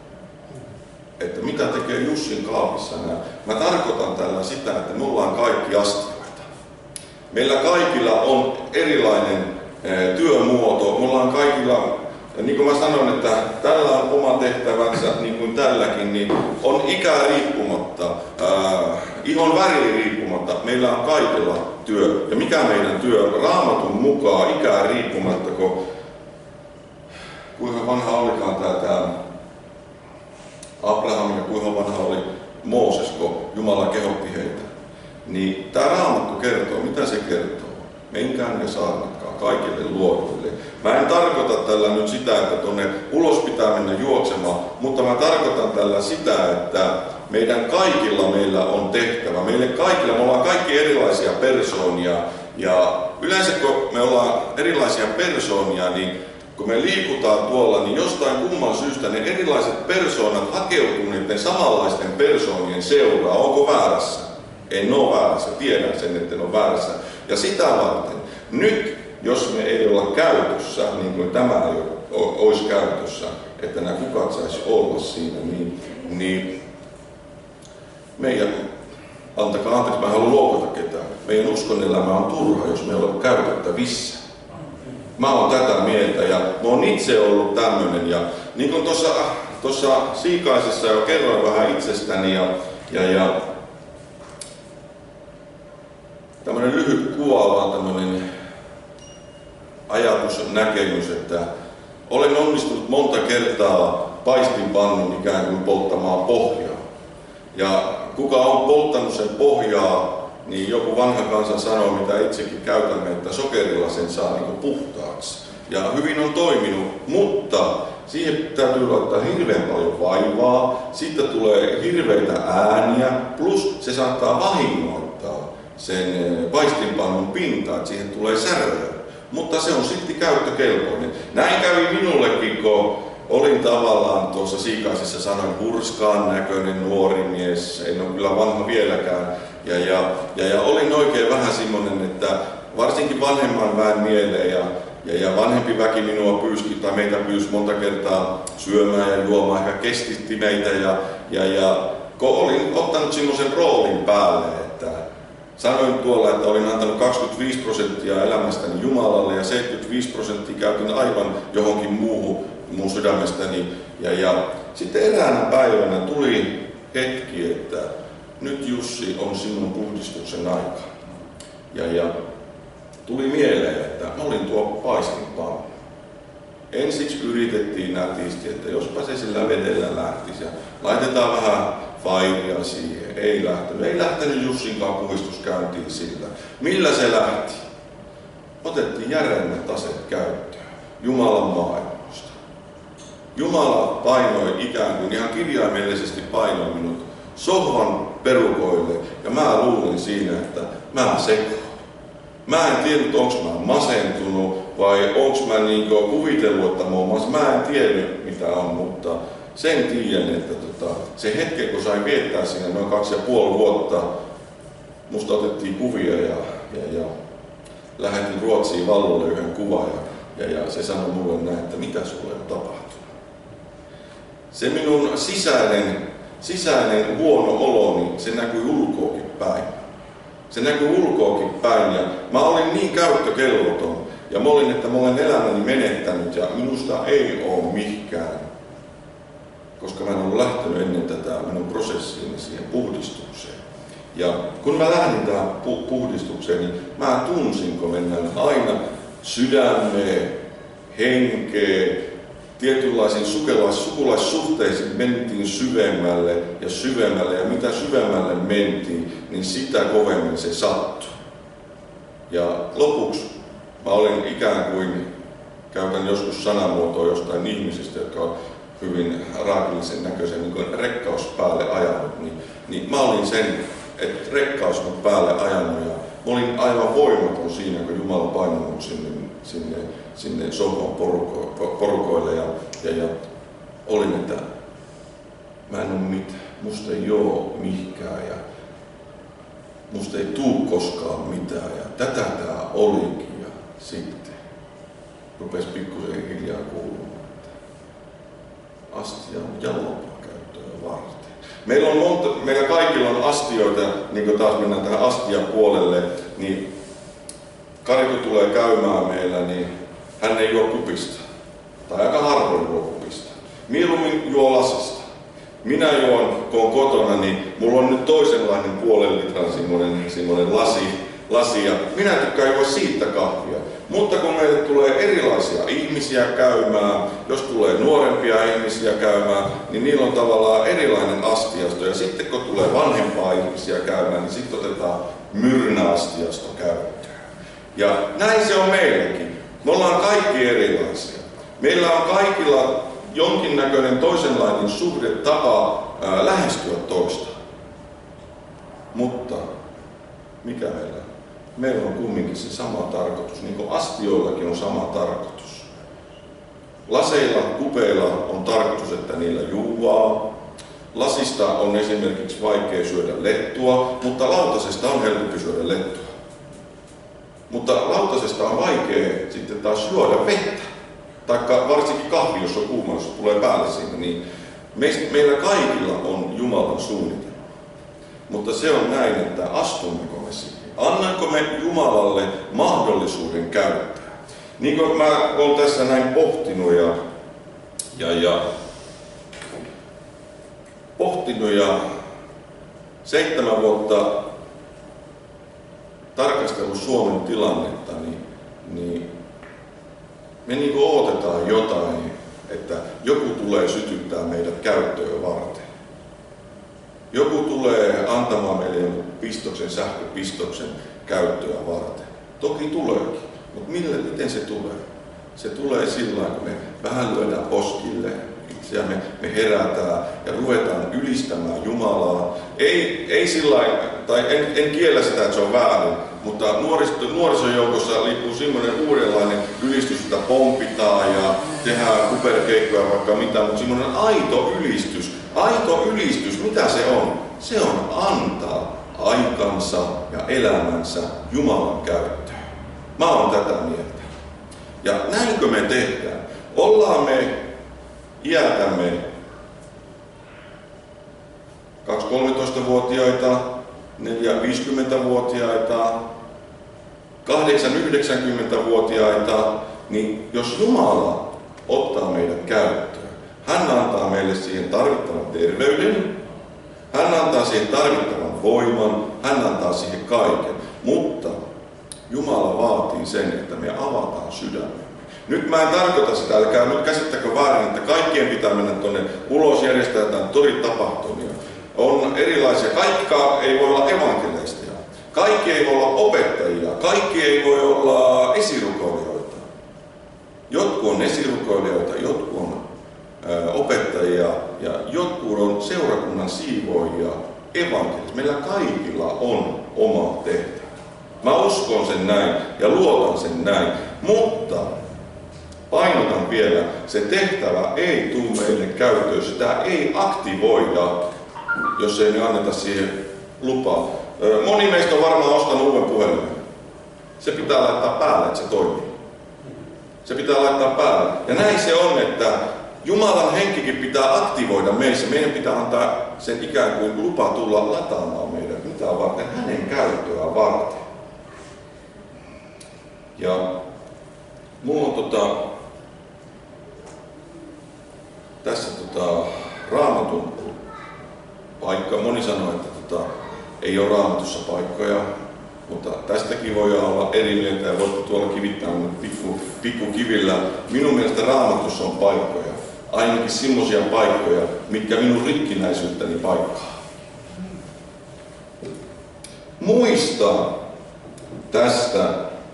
Että mitä tekee Jussin kaapissa nämä. Mä tarkoitan tällä sitä, että me ollaan kaikki astioita. Meillä kaikilla on erilainen e, työmuoto. Me ollaan kaikilla, niin kuin mä sanoin, että tällä on oma tehtävänsä, niin kuin tälläkin, niin on ikää riippumatta, ää, ihon väri riippumatta, meillä on kaikilla työ. Ja mikä meidän työ on? Raamatun mukaan ikää riippumatta, kun kuinka vanha olikaan tää, tää Abraham ja kuinka vanha oli Mooses, kun Jumala kehotti heitä. Niin tämä Raamattu kertoo, mitä se kertoo. Menkään ja saarnatkaa kaikille luoduille. Mä en tarkoita tällä nyt sitä, että tuonne ulos pitää mennä juoksemaan, mutta mä tarkoitan tällä sitä, että meidän kaikilla meillä on tehtävä. Meille kaikilla, me ollaan kaikki erilaisia persoonia. Ja yleensä kun me ollaan erilaisia persoonia, niin kun me liikutaan tuolla, niin jostain kumman syystä ne erilaiset persoonat hakeutuu niiden samanlaisten persoonien seuraa. Onko väärässä? En ole väärässä. Tiedän sen, että en ole väärässä. Ja sitä varten, nyt jos me ei olla käytössä, niin kuin tämä ei olisi käytössä, että nämä kukat saisi olla siinä, niin, niin meidän, antakaa anteeksi, mä en halua loukata ketään, meidän uskonelämä on turha, jos me ei ole käytettävissä. Mä oon tätä mieltä ja mä oon itse ollut tämmönen ja niin kuin tuossa, tuossa Siikaisessa jo kerroin vähän itsestäni ja, ja, ja tämmönen lyhyt kuva vaan tämmönen ajatus, näkemys, että olen onnistunut monta kertaa paistinpannun ikään kuin polttamaan pohjaa. Ja kuka on polttanut sen pohjaa, niin joku vanha kansa sanoo, mitä itsekin käytämme, että sokerilla sen saa niin kuin puhtaaksi. Ja hyvin on toiminut, mutta siihen täytyy laittaa hirveän paljon vaivaa, siitä tulee hirveitä ääniä, plus se saattaa vahingoittaa sen paistinpannun pintaa, että siihen tulee säröä. Mutta se on silti käyttökelpoinen. Näin kävi minullekin, kun olin tavallaan tuossa Siikaisessa, sanoin, hurskaan näköinen nuori mies, en ole kyllä vanha vieläkään. Ja, ja, ja, ja olin oikein vähän semmoinen, että varsinkin vanhemman väen mieleen ja, ja, ja vanhempi väki minua pyyski, tai meitä pyysi monta kertaa syömään ja juomaan, ehkä kestitti meitä. Ja, ja, ja kun olin ottanut semmoisen roolin päälle, että sanoin tuolla, että olin antanut kaksikymmentäviisi prosenttia elämästäni Jumalalle ja seitsemänkymmentäviisi prosenttia käytin aivan johonkin muuhun mun sydämestäni. Ja, ja sitten eräänä päivänä tuli hetki, että nyt Jussi on sinun puhdistuksen aika. Ja, ja tuli mieleen, että mä olin tuo paistinpannu. Ensiksi yritettiin nätisti, että jospa se sillä vedellä lähtisi ja laitetaan vähän fairia siihen. Ei lähtenyt. Ei lähtenyt Jussinkaan puhdistuskäyntiin sillä. Millä se lähti? Otettiin järeemmät aseet käyttöön. Jumalan maailmasta. Jumala painoi ikään kuin ihan kirjaimellisesti painoi minut sohvan perukoille ja mä luulin siinä, että mä sekoon. Mä en tiedä, onko mä masentunut vai onko mä niinku kuvitellut, että mä oon mas... Mä en tiedä mitä on, mutta sen tiedän, että tota, se hetki, kun sain viettää siinä noin kaksi ja puoli vuotta, musta otettiin kuvia ja, ja, ja lähetin Ruotsiin Vallulle yhden kuvan ja, ja, ja se sanoi mulle näin, että mitä sulle on tapahtunut. Se minun sisäinen, sisäinen huono oloni, se näkyi ulkoakin päin. Se näkyi ulkoakin päin ja mä olin niin käyttökelvoton ja mä olin, että mä olen elämäni menettänyt ja minusta ei ole mihinkään, koska mä en ollut lähtenyt ennen tätä minun prosessiini siihen puhdistukseen. Ja kun mä lähdin tähän pu- puhdistukseen, niin mä tunsin, kun mennään aina sydämeen, henkeen, tietynlaisiin sukulaissuhteisiin mentiin syvemmälle ja syvemmälle, ja mitä syvemmälle mentiin, niin sitä kovemmin se sattui. Ja lopuksi mä olin ikään kuin, käytän joskus sanamuotoa jostain ihmisistä, jotka on hyvin raakillisen näköisen, niin kuin rekkaus päälle ajanut, niin, niin mä olin sen, että rekkaus mut päälle ajanut, ja mä olin aivan voimaton siinä, kun Jumala painoi mut sinne, sinne, sinne sohvan poruko, porukoille, ja, ja, ja olin, että mä en ole mitään, musta ei oo mihinkään, ja musta ei tuu koskaan mitään, ja tätä tää olikin, ja sitten rupesi pikkusen hiljaa kuulumaan, että astia on jalopaa käyttöä varten. Meillä on monta, meillä kaikilla on astioita, niin kun taas mennään tähän astiapuolelle, niin Kari kun tulee käymään meillä, niin hän ei juo kupista. Tai aika harvoin juo kupista. Mieluummin juo lasista. Minä juon, kun on kotona, niin mulla on nyt toisenlainen puolen litran semmoinen, semmoinen lasi, lasi ja minä tykkään juo siitä kahvia. Mutta kun meille tulee erilaisia ihmisiä käymään, jos tulee nuorempia ihmisiä käymään, niin niillä on tavallaan erilainen astiasto. Ja sitten kun tulee vanhempaa ihmisiä käymään, niin sitten otetaan myrnäastiasto käyttöön. Ja näin se on meilläkin. Me ollaan kaikki erilaisia. Meillä on kaikilla jonkinnäköinen toisenlainen suhde, tapa ää, lähestyä toista. Mutta mikä meillä on? Meillä on kumminkin se sama tarkoitus, niin kuin astioillakin on sama tarkoitus. Laseilla, kupeilla on tarkoitus, että niillä juuvaa. Lasista on esimerkiksi vaikea syödä lettua, mutta lautasesta on helpompi syödä lettua. Mutta lautasesta on vaikea sitten taas juoda vettä. Taikka varsinkin kahvi, jos on kuuma, jos tulee päälle siinä, niin meillä kaikilla on Jumalan suunnitelma. Mutta se on näin, että astummeko me siihen? Annanko me Jumalalle mahdollisuuden käyttää? Niin kuin mä olen tässä näin pohtinut ja, ja, ja pohtinut ja seitsemän vuotta tarkastellut Suomen tilannetta, niin, niin me niin kuin odotetaan jotain, että joku tulee sytyttää meidät käyttöön varten. Joku tulee antamaan meille pistoksen, sähköpistoksen käyttöä varten. Toki tuleekin, mutta millä, miten se tulee? Se tulee sillä tavalla, kun me vähän lyödään poskille ja me, me herätään ja ruvetaan ylistämään Jumalaa. Ei, ei sillä lailla, tai en, en kiellä sitä, että se on väärin, mutta nuoriso, nuorison joukossa liikkuu semmoinen uudenlainen ylistys, että pompitaan ja tehdään kuperkeikkoja vaikka mitä, mutta semmoinen aito ylistys. Aito ylistys, mitä se on? Se on antaa aikansa ja elämänsä Jumalan käyttöön. Mä oon tätä mieltä. Ja näinkö me tehdään? Ollaan me iältämme kaksi-kolmetoista-vuotiaita, neljä-viisikymmentä-vuotiaita, kahdeksan-yhdeksänkymmentä-vuotiaita, niin jos Jumala ottaa meidät käyttöön, hän antaa meille siihen tarvittavan terveyden, hän antaa siihen tarvittavan voiman, hän antaa siihen kaiken, mutta Jumala vaatii sen, että me avataan sydämemme. Nyt mä en tarkoita sitä, älkää nyt käsittäkö väärin, että kaikkien pitää mennä tuonne ulos järjestää jotain toritapahtumia. On erilaisia, kaikki ei voi olla evankelisteja, kaikki ei voi olla opettajia, kaikki ei voi olla esirukoilijoita. Jotkut on esirukoilijoita, jotkut on ö, opettajia ja jotkut on seurakunnan siivoojia, evankelisteja. Meillä kaikilla on oma tehtävä. Mä uskon sen näin ja luotan sen näin, mutta Painotan vielä, se tehtävä ei tule meille käyttöön, sitä ei aktivoida, jos ei me anneta siihen lupaa. Moni meistä on varmaan ostanut uuden puhelimen. Se pitää laittaa päälle, että se toimii. Se pitää laittaa päälle. Ja näin se on, että Jumalan henkikin pitää aktivoida meissä. Meidän pitää antaa sen ikään kuin lupa tulla lataamaan meidät mitä varten, hänen käyttöä varten. Ja mulla on tota, tässä tota, Raamatun paikka. Moni sanoo, että tota, ei ole Raamatussa paikkoja, mutta tästäkin voi olla eri mieltä ja voitte tuolla kivittää pikku, pikku kivillä. Minun mielestä Raamatussa on paikkoja, ainakin semmoisia paikkoja, mitkä minun rikkinäisyyttäni paikkaa. Muista tästä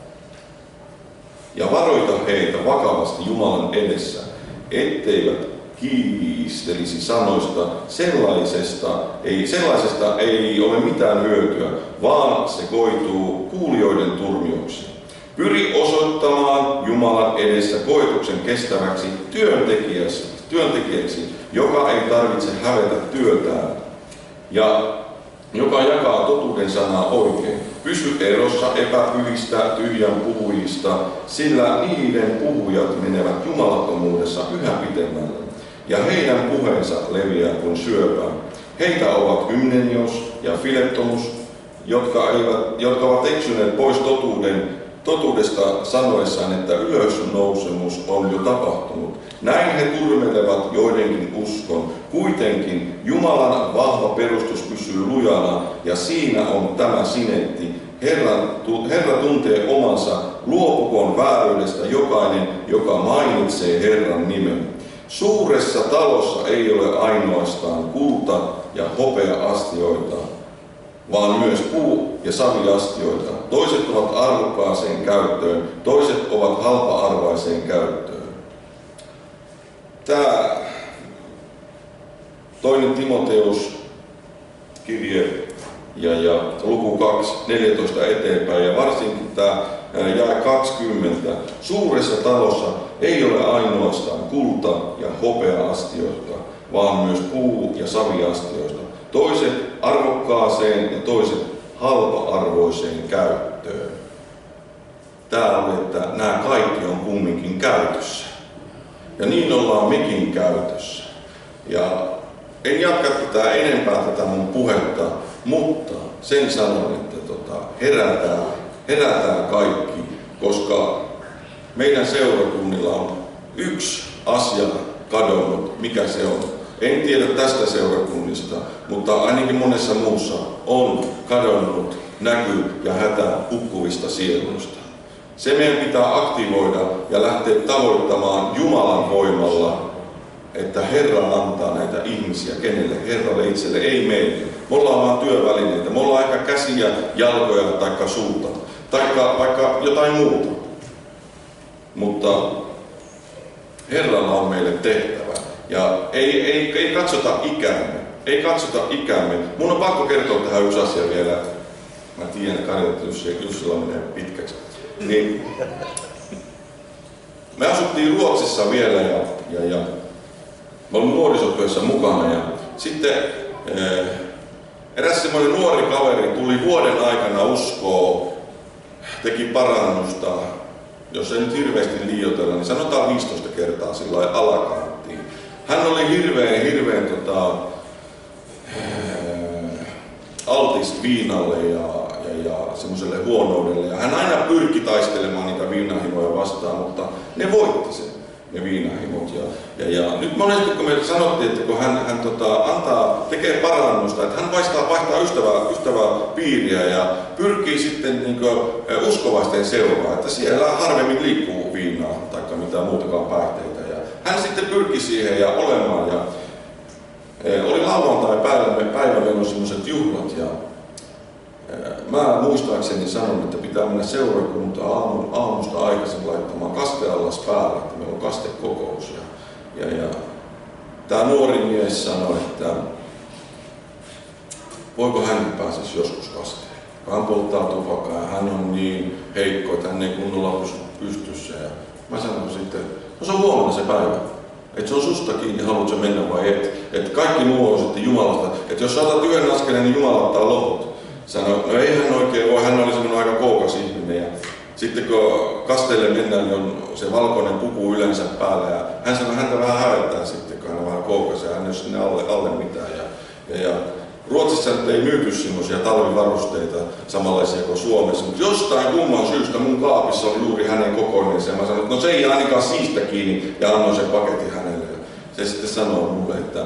ja varoita heitä vakavasti Jumalan edessä, etteivät kiistelisi sanoista, sellaisesta ei, sellaisesta ei ole mitään hyötyä, vaan se koituu kuulijoiden turmioksi. Pyri osoittamaan Jumalan edessä koetuksen kestäväksi työntekijäksi, työntekijäksi, joka ei tarvitse hävetä työtään ja joka jakaa totuuden sanaa oikein. Pysy erossa epäpyhistä tyhjän puhujista, sillä niiden puhujat menevät jumalattomuudessa yhä pitemmälle, ja heidän puheensa leviää kuin syöpä. Heitä ovat Hymnenios ja Filettomus, jotka, eivät, jotka ovat eksyneet pois totuuden, totuudesta sanoessaan, että ylösnousemus on jo tapahtunut. Näin he turmelevat joidenkin uskon. Kuitenkin Jumalan vahva perustus pysyy lujana, ja siinä on tämä sinetti. Herra, Herra tuntee omansa, luopukoon vääryydestä jokainen, joka mainitsee Herran nimen. Suuressa talossa ei ole ainoastaan kulta ja hopea-astioita, vaan myös puu- ja saviastioita. Toiset ovat arvokkaaseen käyttöön, toiset ovat halpa-arvaiseen käyttöön. Tämä toinen Timoteus kirje ja, ja luku kaksi, neljätoista eteenpäin ja varsinkin tämä jae kaksikymmentä. Suuressa talossa ei ole ainoastaan kulta- ja hopea-astioita, vaan myös puu- ja saviastioita. Toiset arvokkaaseen ja toiset halpa-arvoiseen käyttöön. Tämä on, että nämä kaikki on kumminkin käytössä. Ja niin ollaan mekin käytössä. Ja en jatka tätä enempää tätä mun puhetta, mutta sen sanon, että tota, herätään, herätään kaikki, koska meidän seurakunnilla on yksi asia kadonnut, mikä se on. En tiedä tästä seurakunnista, mutta ainakin monessa muussa on kadonnut näky ja hätä hukkuvista sieluista. Se meidän pitää aktivoida ja lähteä tavoittamaan Jumalan voimalla, että Herra antaa näitä ihmisiä, kenelle Herralle itselle, ei meille. Me ollaan vaan työvälineitä, me ollaan ehkä käsiä, jalkoja tai suuta, tai vaikka jotain muuta. Mutta Herralla on meille tehtävä. Ja ei, ei, ei katsota ikäämme. Ei katsota ikäämme. Mun on pakko kertoa tähän yksi asia vielä. Mä tiedän, että Jussilla menee pitkäksi. Niin, me asuttiin Ruotsissa vielä ja, ja, ja mä olin nuorisotyössä mukana. Ja sitten eh, eräs semmoinen nuori kaveri tuli vuoden aikana uskoon, teki parannusta. Jos ei nyt hirveästi liioitella, niin sanotaan viisitoista kertaa sillä lailla alakanttiin. Hän oli hirveän, hirveän tota, altis viinalle ja, ja, ja semmoiselle huonoudelle. Ja hän aina pyrki taistelemaan niitä viinahimoja vastaan, mutta ne voitti sen, ne viinahimot. Ja, ja, ja nyt monesti kun me sanottiin, että kun hän, hän tota, antaa, tekee parannusta, että hän vaihtaa, vaihtaa ystävää, ystävää piiriä ja pyrkii sitten niin kuin, uskovaisten seuraa, että siellä harvemmin liikkuu viinaa tai mitään muutakaan päihteitä. Ja hän sitten pyrki siihen ja olemaan. Ja, e, oli lauantai-päivä, päivällä on sellaiset juhlat ja e, mä muistaakseni sanon, että pitää mennä seurakuntaan aamun, aamusta aikaisin laittamaan kasteallas päälle, että meillä on kastekokous. Ja, ja, ja tämä nuori mies sanoi, että voiko hän pääsisi joskus kasteen. Hän polttaa tupakkaa ja hän on niin heikko, että hän ei kunnolla pysy pystyssä. Ja mä sanoin sitten No se on huomenna se päivä. Että se on susta kiinni, haluatko mennä vai et. Että kaikki muu on sitten Jumalasta. Että jos sä otat yhden askeleen, niin Jumala ottaa loput. Sanoi, no ei hän oikein voi, hän oli semmoinen aika koukas ihminen. Ja sitten kun kasteelle mennään, niin on se valkoinen puku yleensä päällä. Ja hän sanoi, häntä vähän hävettää sitten, kun hän on vähän koukas ja hän ei ole sinne alle, alle mitään. Ja, ja, ja Ruotsissa nyt ei myyty semmoisia talvivarusteita samanlaisia kuin Suomessa, mutta jostain kumman syystä mun kaapissa oli juuri hänen kokoinensa. Ja mä sanoin, että no se ei ainakaan siitä kiinni, ja annoin sen paketin hänelle. Se sitten sanoo mulle, että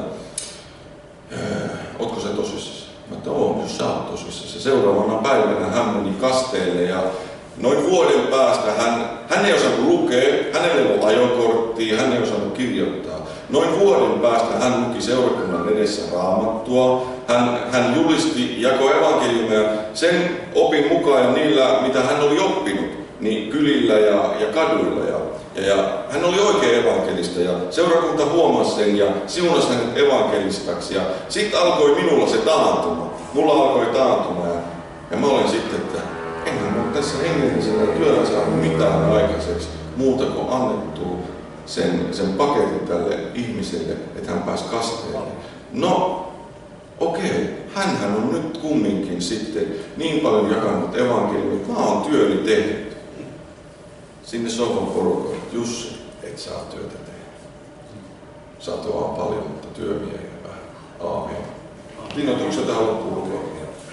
ootko se tosissaan? Mä että oon, jos sä oot tosissaan. Se seuraavana päivänä hän meni kasteelle ja noin vuoden päästä hän, hän ei osannut lukea, hänellä ei ollut ajokorttia, hän ei osannut kirjoittaa. Noin vuoden päästä hän luki seurakunnan edessä Raamattua, hän, hän julisti, jakoi evankeliumia sen opin mukaan ja niillä, mitä hän oli oppinut, niin kylillä ja, ja kaduilla. Ja, ja, ja hän oli oikein evankelista ja seurakunta huomasi sen ja siunasi hänet evankelistaksi. Ja sitten alkoi minulla se taantuma. Mulla alkoi taantuma ja, ja mä olin sitten, että enhän ole tässä hengellisellä työllä saanut mitään aikaiseksi muuta kuin annettua sen, sen paketin tälle ihmiselle, että hän pääsi kasteelle. No, okei, hänhän on nyt kumminkin sitten niin paljon jakanut evankeliumia, että mä oon työni tehnyt. Sinne sohvan porukoille, Jussi, et saa työtä tehdä. Satoa paljon, mutta työmiehiä vähän. Aamen. Tiina, onko sä tähän loppuun lukua?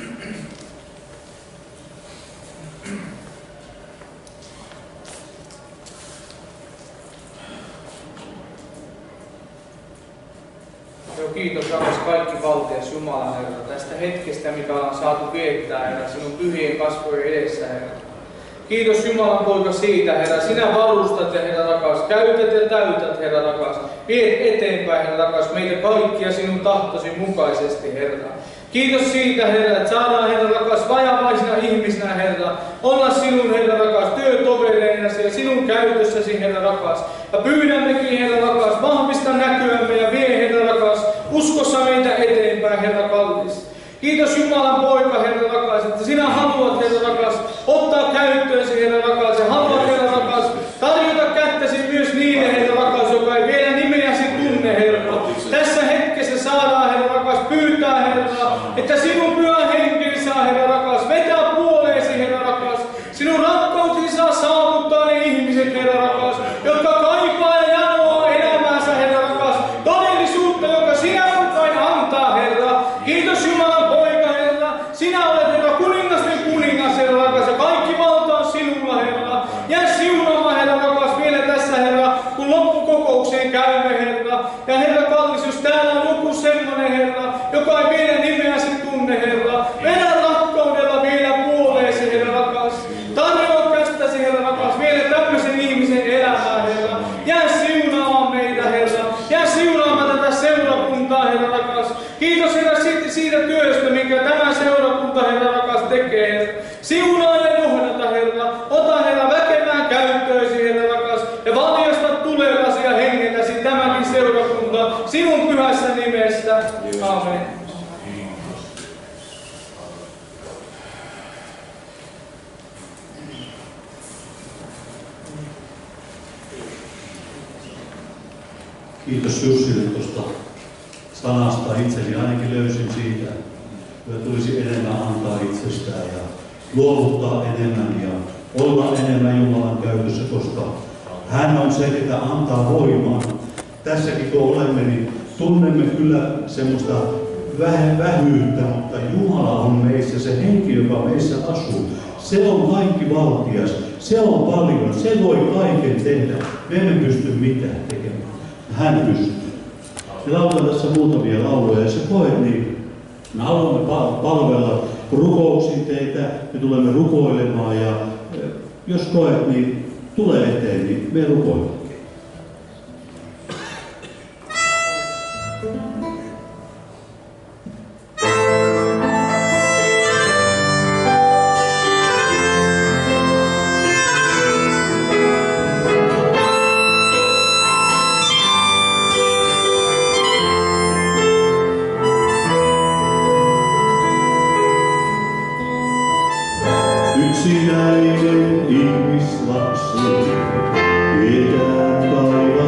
Joo, kiitos rakas kaikki valtias Jumalan Herra tästä hetkestä, mikä on saatu viettää Herra sinun pyhien kasvojen edessä Herra. Kiitos Jumalan poika siitä Herra, sinä varustat ja Herra rakas, käytät ja täytät Herra rakas, viet eteenpäin Herra rakas meitä kaikkia sinun tahtosi mukaisesti Herra. Kiitos siitä Herra, että saadaan Herra rakas vajavaisina ihmisinä Herra, olla sinun Herra rakas työtovereinasi ja sinun käytössäsi Herra rakas. Ja pyydämmekin Herra rakas, vahvista näkyämme ja vie Herra rakas, uskossa meitä eteenpäin Herra kallis. Kiitos Jumalan poika Herra rakas, että sinä haluat Herra rakas ottaa käyttöösi Herra rakas ja haluat Herra rakas tarjota kättäsi myös niille Herra rakas, joka ei vielä nimeäsi tunne Herra. Tässä hetkessä saadaan Herra rakas pyytää Herra, että sinun pyhä henkesi saa Herra rakas vetää puoleesi Herra rakas. Sinun rakkautesi saa saavuttaa ne ihmiset Herra rakas, jotka kaipaa ja janoo elämäänsä Herra rakas. Todellisuutta, joka sinä voit vain antaa Herra. Kiitos Jumalan poika Herra. Sinä olet Herra kuningasten kuningas Herra rakas ja kaikki valta on sinulla Herra. Jää siunaamaan Herra rakas vielä tässä Herra, kun loppukokoukseen käymme Herra. Ja Herra kallis, jos täällä on joku semmoinen Herra, joka ei vielä nimeäsi tunne Herra, vedä rakkaudella vielä puoleesi Herra rakas. Tarjoa kästäsi Herra rakas vielä tämmöisen ihmisen elämää Herra. Jää siunaamaan meitä Herra. Jää siunaamaan tätä seurakuntaa Herra rakas. Kiitos Herra siitä työstä, minkä tämä seurakunta Herra rakas tekee Herra. Siunaa ja johdata Herra. Ota Herra väkevään käyttöösi Herra rakas. Ja valjasta tulevasi ja hengelläsi tämäkin seurakunta sinun pyhässä nimessä. Aamen. Kiitos Jussille tuosta sanasta. Itseni ainakin löysin siitä, että tulisi enemmän antaa itsestään ja luovuttaa enemmän ja olla enemmän Jumalan käytössä, koska hän on se, että antaa voimaa. Tässäkin kun olemme, niin tunnemme kyllä semmoista vähyyttä, mutta Jumala on meissä, se henki, joka meissä asuu. Se on kaikki valtias, se on paljon, se voi kaiken tehdä. Me emme pysty mitään tekemään. Hän pystyy. Me lauletaan tässä muutamia lauluja, ja se koet, niin me haluamme palvella rukouksin teitä, me tulemme rukoilemaan, ja jos koet, niin tule eteen, niin me rukoilemme. Yksinäinen ihmislapsi, viedään taivaan.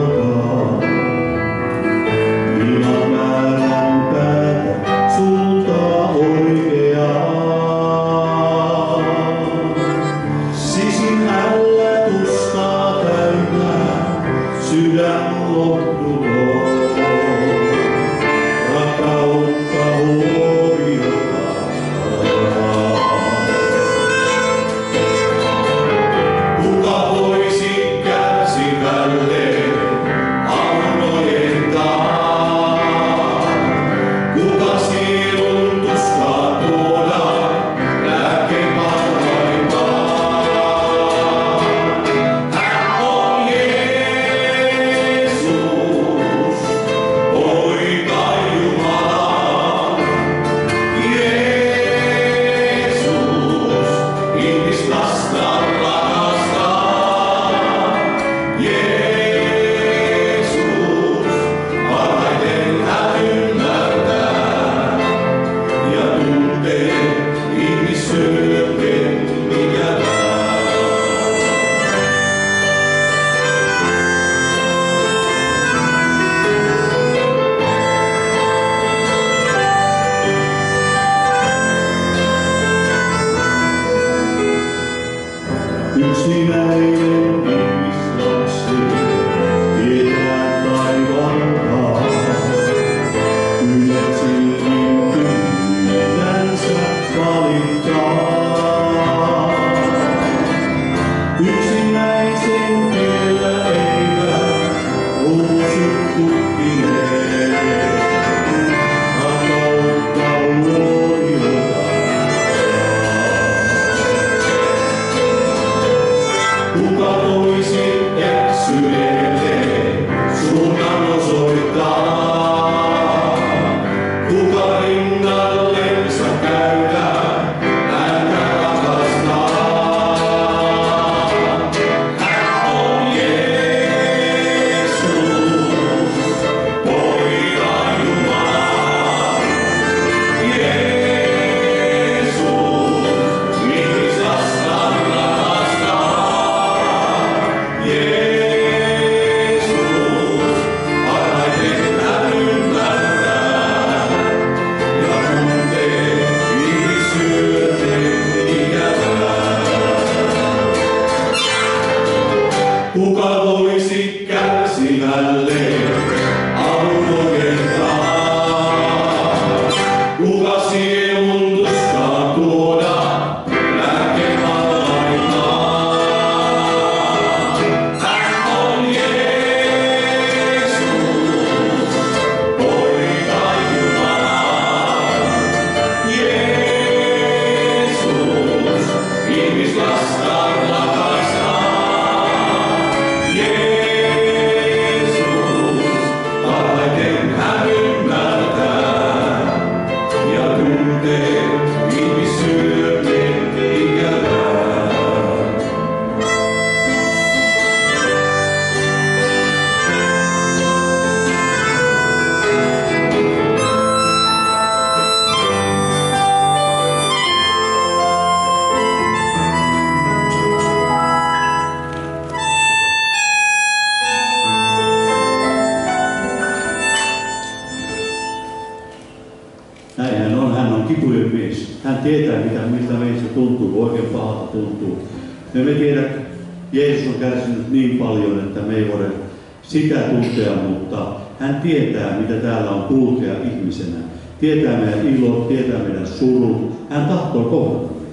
Hän tietää, mitä, miltä meistä tuntuu, kun oikein pahalta tuntuu. Me emme tiedä, Jeesus on kärsinyt niin paljon, että me ei voida sitä tuntea, mutta hän tietää, mitä täällä on kulkea ihmisenä. Tietää meidän ilot, tietää meidän surut. Hän tahtoo kohdata meitä.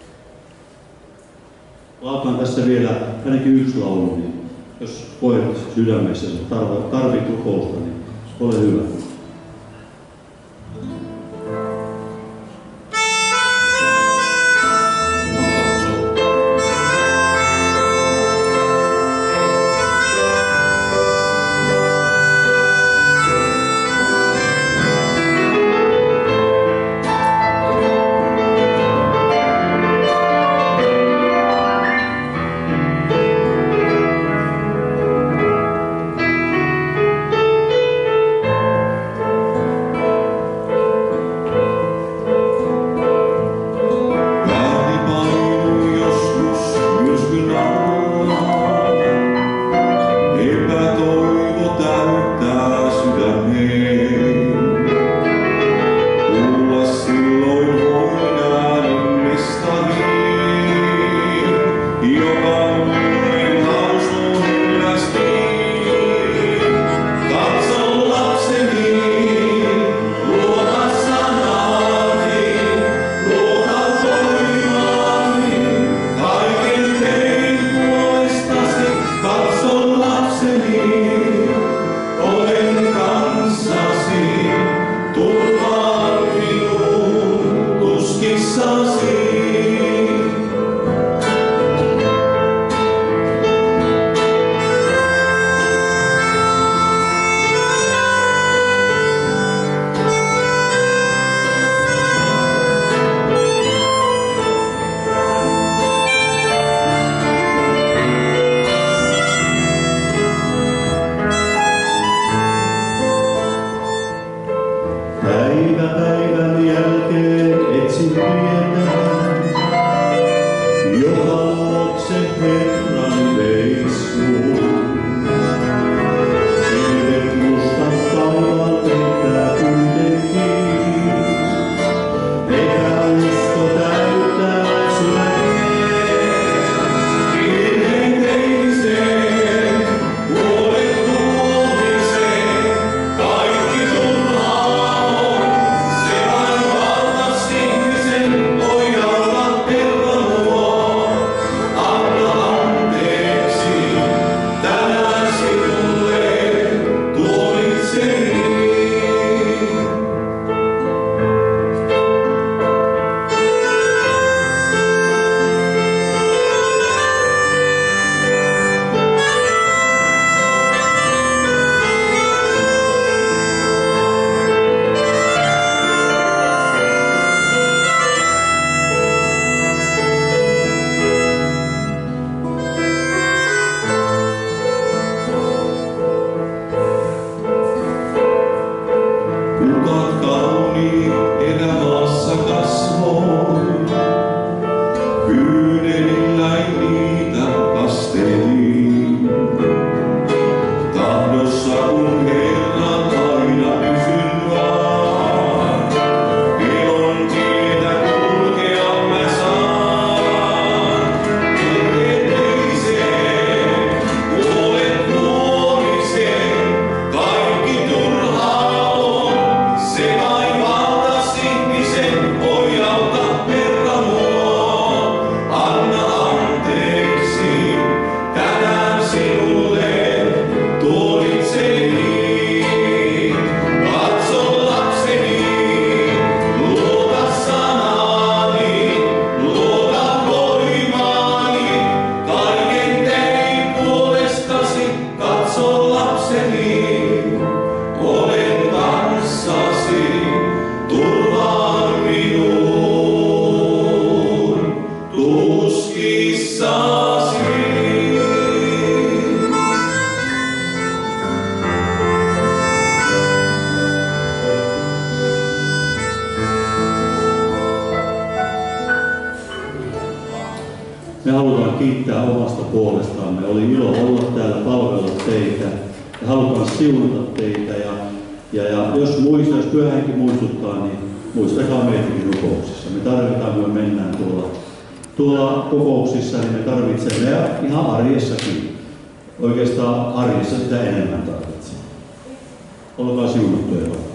Lautan tässä vielä ainakin yksi laulu, niin jos koet sydämessä, että tarvitset rukousta, niin ole hyvä. Thank luokse Herran veis mun. Pilvet mustat taivaan peittää kuitenkin, eikä usko täyttää sydämeä. Virheen teimiseen, huolet tuomiseen, kaikki turhaa on. Se vain valtas ihmisen ojalla Herran luo. Anna anteeksi, tänään sinulle tuomitseni. Kukat kauniit erämaassa kasvoi, kyynelilläin niitä kastelin. Tahdossa kun Herran aina pysyn vaan, pelon tietä kulkea mä saan. Virheelliseen, huolet luomiseen, kaikki turhaa on. Se vain valtas ihmisen ojalta Herran luo. Anna anteeksi, tänään sinulle tuomitseni. Katso lapseni, luota sanani, luota voimaani. Kaiken tein puolestasi, katso lapseni. Olen kanssasi, turvaan minun tuskissasi. Me halutaan kiittää omasta puolestamme. Oli ilo olla täällä, palvella teitä ja halutaan siunata teitä. Ja, ja, ja jos muista, jos pyhähenki muistuttaa, niin muistakaa meitäkin rukouksissa. Me tarvitaan, kun me mennään tuolla, tuolla kokouksissa, niin me tarvitsemme ja ihan arjessakin. Oikeastaan arjessa sitä enemmän tarvitsemme. Olkaa siunattuja.